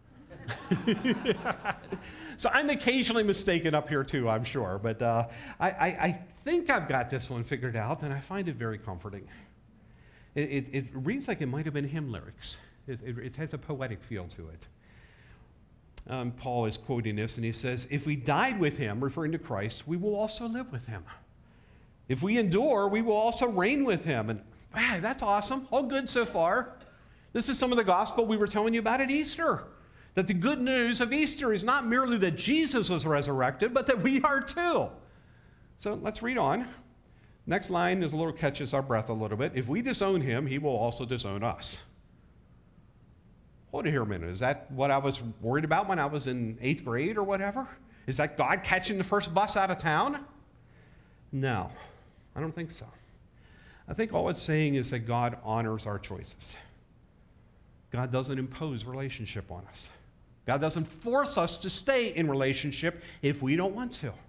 So I'm occasionally mistaken up here too, I'm sure. But I think I've got this one figured out, and I find it very comforting. It reads like it might have been hymn lyrics. It has a poetic feel to it. Paul is quoting this, and he says, "If we died with him," referring to Christ, "we will also live with him. If we endure, we will also reign with him." And man, that's awesome. All good so far. This is some of the gospel we were telling you about at Easter. That the good news of Easter is not merely that Jesus was resurrected, but that we are too. So let's read on. Next line is a little catches our breath a little bit. If we disown him, he will also disown us. Hold it here a minute. Is that what I was worried about when I was in 8th grade or whatever? Is that God catching the first bus out of town? No, I don't think so. I think all it's saying is that God honors our choices. God doesn't impose relationship on us. God doesn't force us to stay in relationship if we don't want to.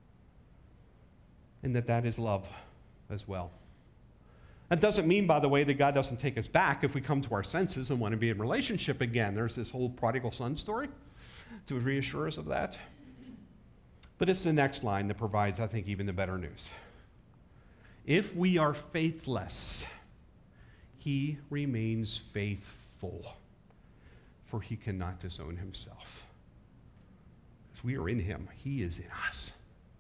And that is love as well. That doesn't mean, by the way, that God doesn't take us back if we come to our senses and want to be in relationship again. There's this whole prodigal son story. to reassure us of that. But it's the next line that provides, I think, even the better news. If we are faithless, he remains faithful, for he cannot disown himself. If we are in him, he is in us.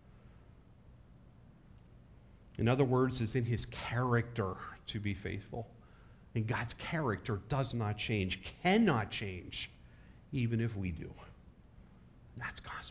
In other words, it's in his character to be faithful. And God's character does not change, cannot change, even if we do. That's gospel.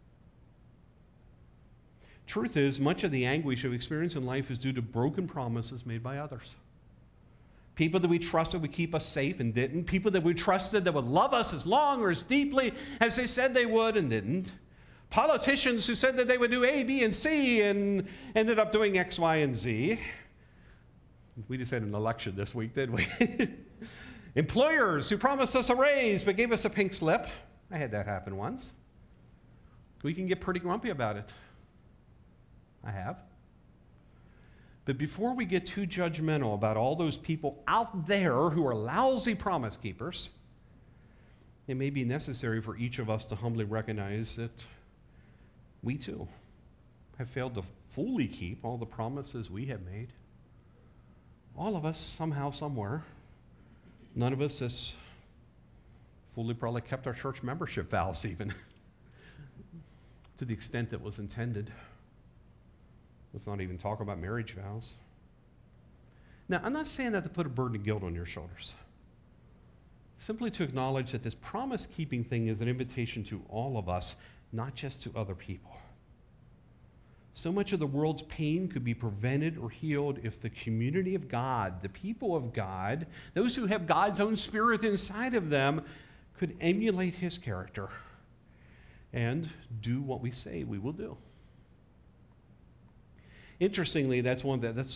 Truth is, much of the anguish of experience in life is due to broken promises made by others. People that we trusted would keep us safe and didn't. People that we trusted that would love us as long or as deeply as they said they would and didn't. Politicians who said that they would do A, B, and C and ended up doing X, Y, and Z. We just had an election this week, didn't we? Employers who promised us a raise but gave us a pink slip. I had that happen once. We can get pretty grumpy about it. I have. But before we get too judgmental about all those people out there who are lousy promise keepers, it may be necessary for each of us to humbly recognize that we too have failed to fully keep all the promises we have made. All of us, somehow, somewhere. None of us has fully probably kept our church membership vows even to the extent that was intended. Let's not even talk about marriage vows. Now, I'm not saying that to put a burden of guilt on your shoulders. Simply to acknowledge that this promise-keeping thing is an invitation to all of us, not just to other people. So much of the world's pain could be prevented or healed if the community of God, the people of God, those who have God's own Spirit inside of them, could emulate his character and do what we say we will do. Interestingly, that's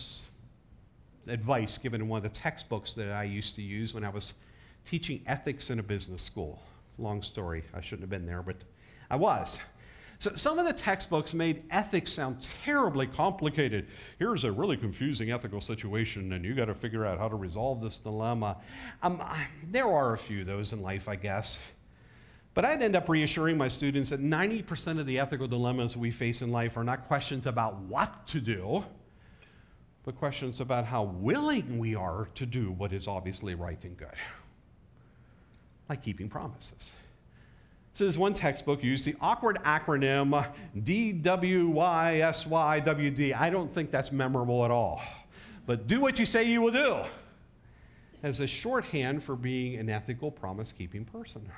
advice given in one of the textbooks that I used to use when I was teaching ethics in a business school. Long story, I shouldn't have been there, but I was. So some of the textbooks made ethics sound terribly complicated. Here's a really confusing ethical situation, and you got to figure out how to resolve this dilemma. There are a few of those in life, I guess. But I'd end up reassuring my students that 90% of the ethical dilemmas we face in life are not questions about what to do, but questions about how willing we are to do what is obviously right and good, like keeping promises. So this one textbook used the awkward acronym DWYSYWD. I don't think that's memorable at all, but do what you say you will do, as a shorthand for being an ethical promise-keeping person.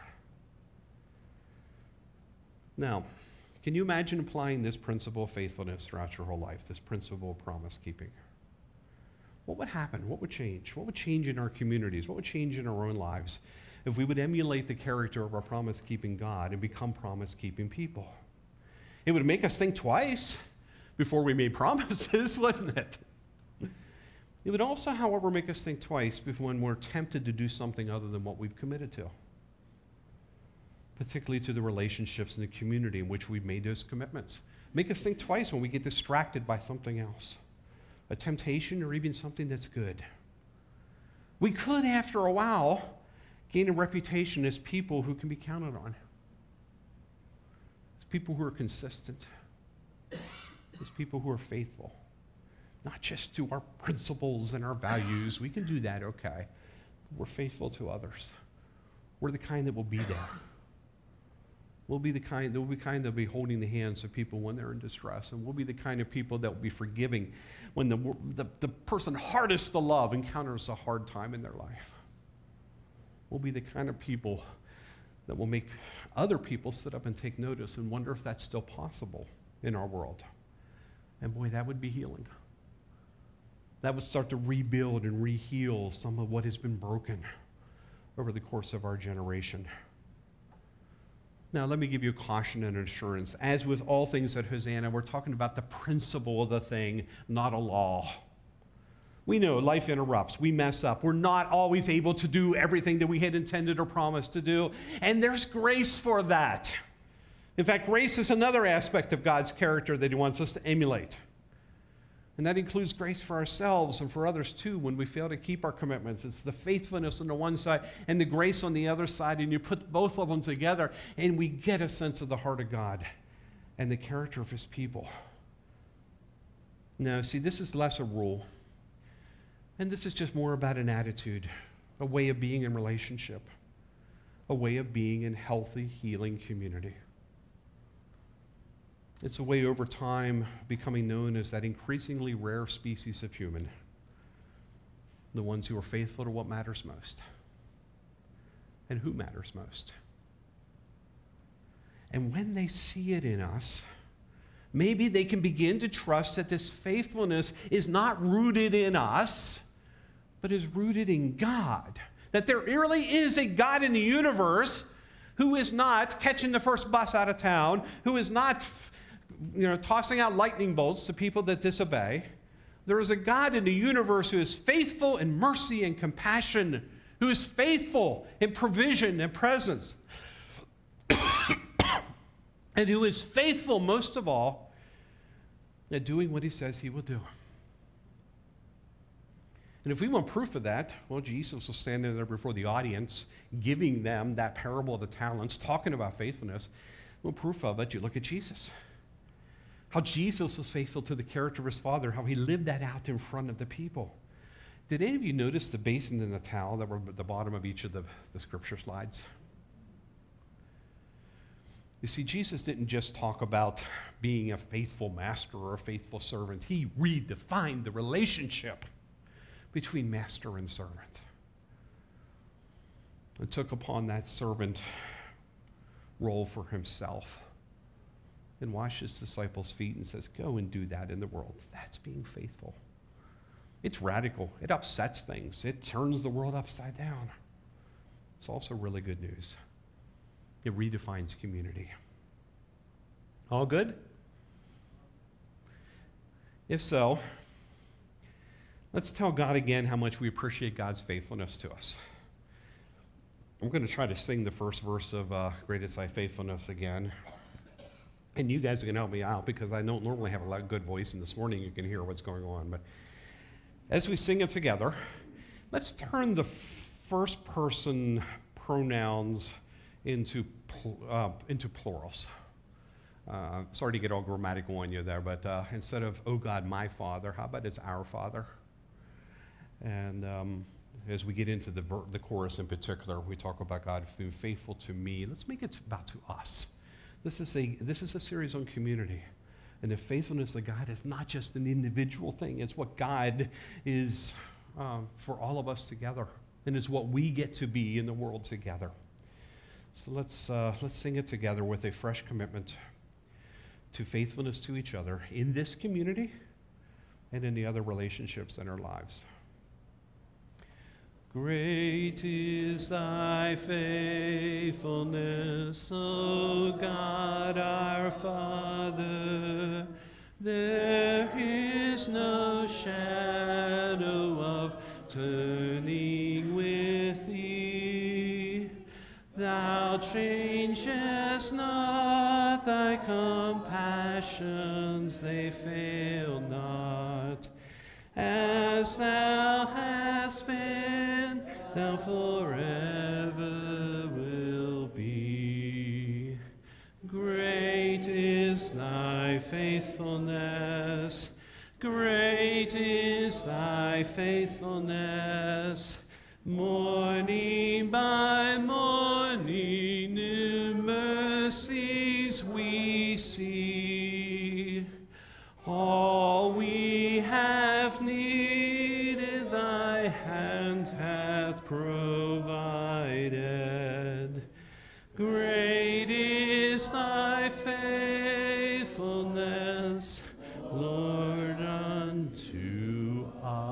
Now, can you imagine applying this principle of faithfulness throughout your whole life, this principle of promise-keeping? What would happen? What would change? What would change in our communities? What would change in our own lives if we would emulate the character of our promise-keeping God and become promise-keeping people? It would make us think twice before we made promises, wouldn't it? It would also, however, make us think twice when we're tempted to do something other than what we've committed to, particularly to the relationships in the community in which we've made those commitments. Make us think twice when we get distracted by something else, a temptation or even something that's good. We could, after a while, gain a reputation as people who can be counted on, as people who are consistent, as people who are faithful, not just to our principles and our values. We can do that, okay. We're faithful to others. We're the kind that will be there. We'll be the kind that will be holding the hands of people when they're in distress, and we'll be the kind of people that will be forgiving when the person hardest to love encounters a hard time in their life. We'll be the kind of people that will make other people sit up and take notice and wonder if that's still possible in our world. And boy, that would be healing. That would start to rebuild and re-heal some of what has been broken over the course of our generation. Now, let me give you a caution and assurance. As with all things at Hosanna, we're talking about the principle of the thing, not a law. We know life interrupts. We mess up. We're not always able to do everything that we had intended or promised to do, and there's grace for that. In fact, grace is another aspect of God's character that he wants us to emulate. And that includes grace for ourselves and for others too when we fail to keep our commitments. It's the faithfulness on the one side and the grace on the other side, and you put both of them together, and we get a sense of the heart of God and the character of his people. Now, see, this is less a rule, and this is just more about an attitude, a way of being in relationship, a way of being in healthy, healing community. It's a way over time becoming known as that increasingly rare species of human, the ones who are faithful to what matters most and who matters most. And when they see it in us, maybe they can begin to trust that this faithfulness is not rooted in us, but is rooted in God. That there really is a God in the universe who is not catching the first bus out of town, who is not tossing out lightning bolts to people that disobey. There is a God in the universe who is faithful in mercy and compassion, who is faithful in provision and presence, and who is faithful, most of all, at doing what he says he will do. And if we want proof of that, well, Jesus was standing there before the audience, giving them that parable of the talents, talking about faithfulness. Well, proof of it, you look at Jesus. How Jesus was faithful to the character of his Father, how he lived that out in front of the people. Did any of you notice the basin and the towel that were at the bottom of each of the scripture slides? You see, Jesus didn't just talk about being a faithful master or a faithful servant. He redefined the relationship between master and servant, and took upon that servant role for himself, and washed his disciples' feet and says, go and do that in the world. That's being faithful. It's radical. It upsets things. It turns the world upside down. It's also really good news. It redefines community. All good? If so, let's tell God again how much we appreciate God's faithfulness to us. I'm going to try to sing the first verse of Great Is Thy Faithfulness again. And you guys are going to help me out because I don't normally have a good voice, and this morning you can hear what's going on. But as we sing it together, let's turn the first person pronouns into plurals. Sorry to get all grammatical on you there, but instead of, oh God, my Father, how about it's our Father? And as we get into the chorus in particular, we talk about God being faithful to me. Let's make it about to us. This is a series on community. And the faithfulness of God is not just an individual thing. It's what God is for all of us together. And it's what we get to be in the world together. So let's sing it together with a fresh commitment to faithfulness to each other in this community and in the other relationships in our lives. Great is thy faithfulness, O God our Father. There is no shadow of turning with thee. Thou changest not, thy compassions, they fail not. As thou hast been, thou forever will be. Great is thy faithfulness, great is thy faithfulness. Morning by morning, new mercies we see. All we have needed, thy hand hath provided. Great is thy faithfulness, Lord, unto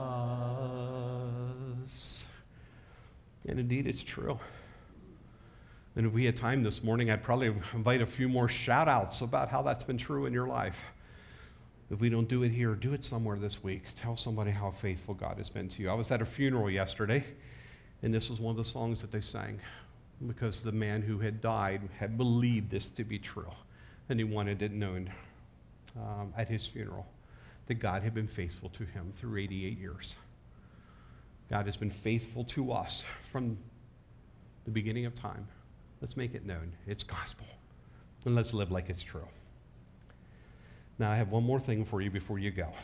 us. And indeed, it's true. And if we had time this morning, I'd probably invite a few more shout-outs about how that's been true in your life. If we don't do it here, do it somewhere this week. Tell somebody how faithful God has been to you. I was at a funeral yesterday, and this was one of the songs that they sang because the man who had died had believed this to be true, and he wanted it known at his funeral, that God had been faithful to him through 88 years. God has been faithful to us from the beginning of time. Let's make it known. It's gospel. And let's live like it's true. Now, I have one more thing for you before you go.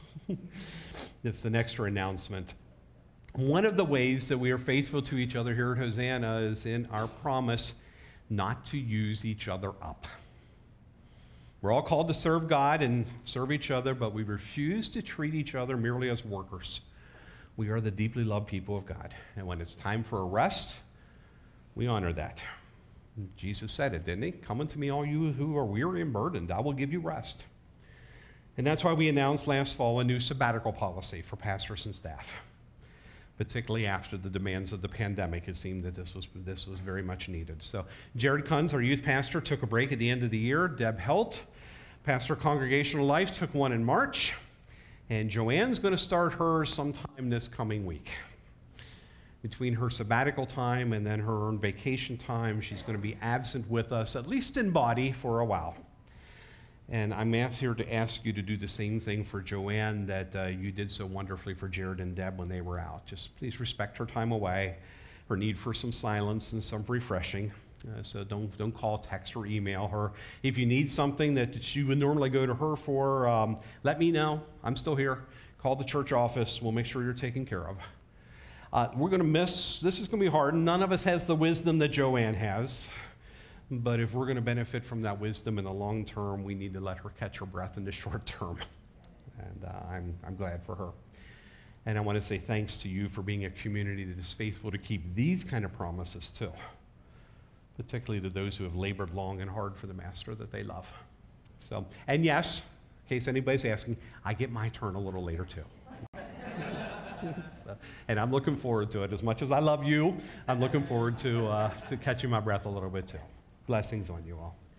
It's an extra announcement. One of the ways that we are faithful to each other here at Hosanna is in our promise not to use each other up. We're all called to serve God and serve each other, but we refuse to treat each other merely as workers. We are the deeply loved people of God. And when it's time for a rest, we honor that. Jesus said it, didn't he? Come unto me, all you who are weary and burdened. I will give you rest. And that's why we announced last fall a new sabbatical policy for pastors and staff. Particularly after the demands of the pandemic, it seemed that this was very much needed. So Jared Kunz, our youth pastor, took a break at the end of the year. Deb Helt, pastor of Congregational Life, took one in March. And Joanne's going to start hers sometime this coming week. Between her sabbatical time and then her own vacation time, she's going to be absent with us, at least in body, for a while. And I'm here to ask you to do the same thing for Joanne that you did so wonderfully for Jared and Deb when they were out. Just please respect her time away, her need for some silence and some refreshing. So don't call, text, or email her. If you need something that you would normally go to her for, let me know. I'm still here. Call the church office. We'll make sure you're taken care of. We're going to miss, this is going to be hard. None of us has the wisdom that Joanne has. But if we're going to benefit from that wisdom in the long term, we need to let her catch her breath in the short term. And I'm glad for her. And I want to say thanks to you for being a community that is faithful to keep these kind of promises too, particularly to those who have labored long and hard for the master that they love. So, and yes, in case anybody's asking, I get my turn a little later too. And I'm looking forward to it. As much as I love you, I'm looking forward to catching my breath a little bit too. Blessings on you all.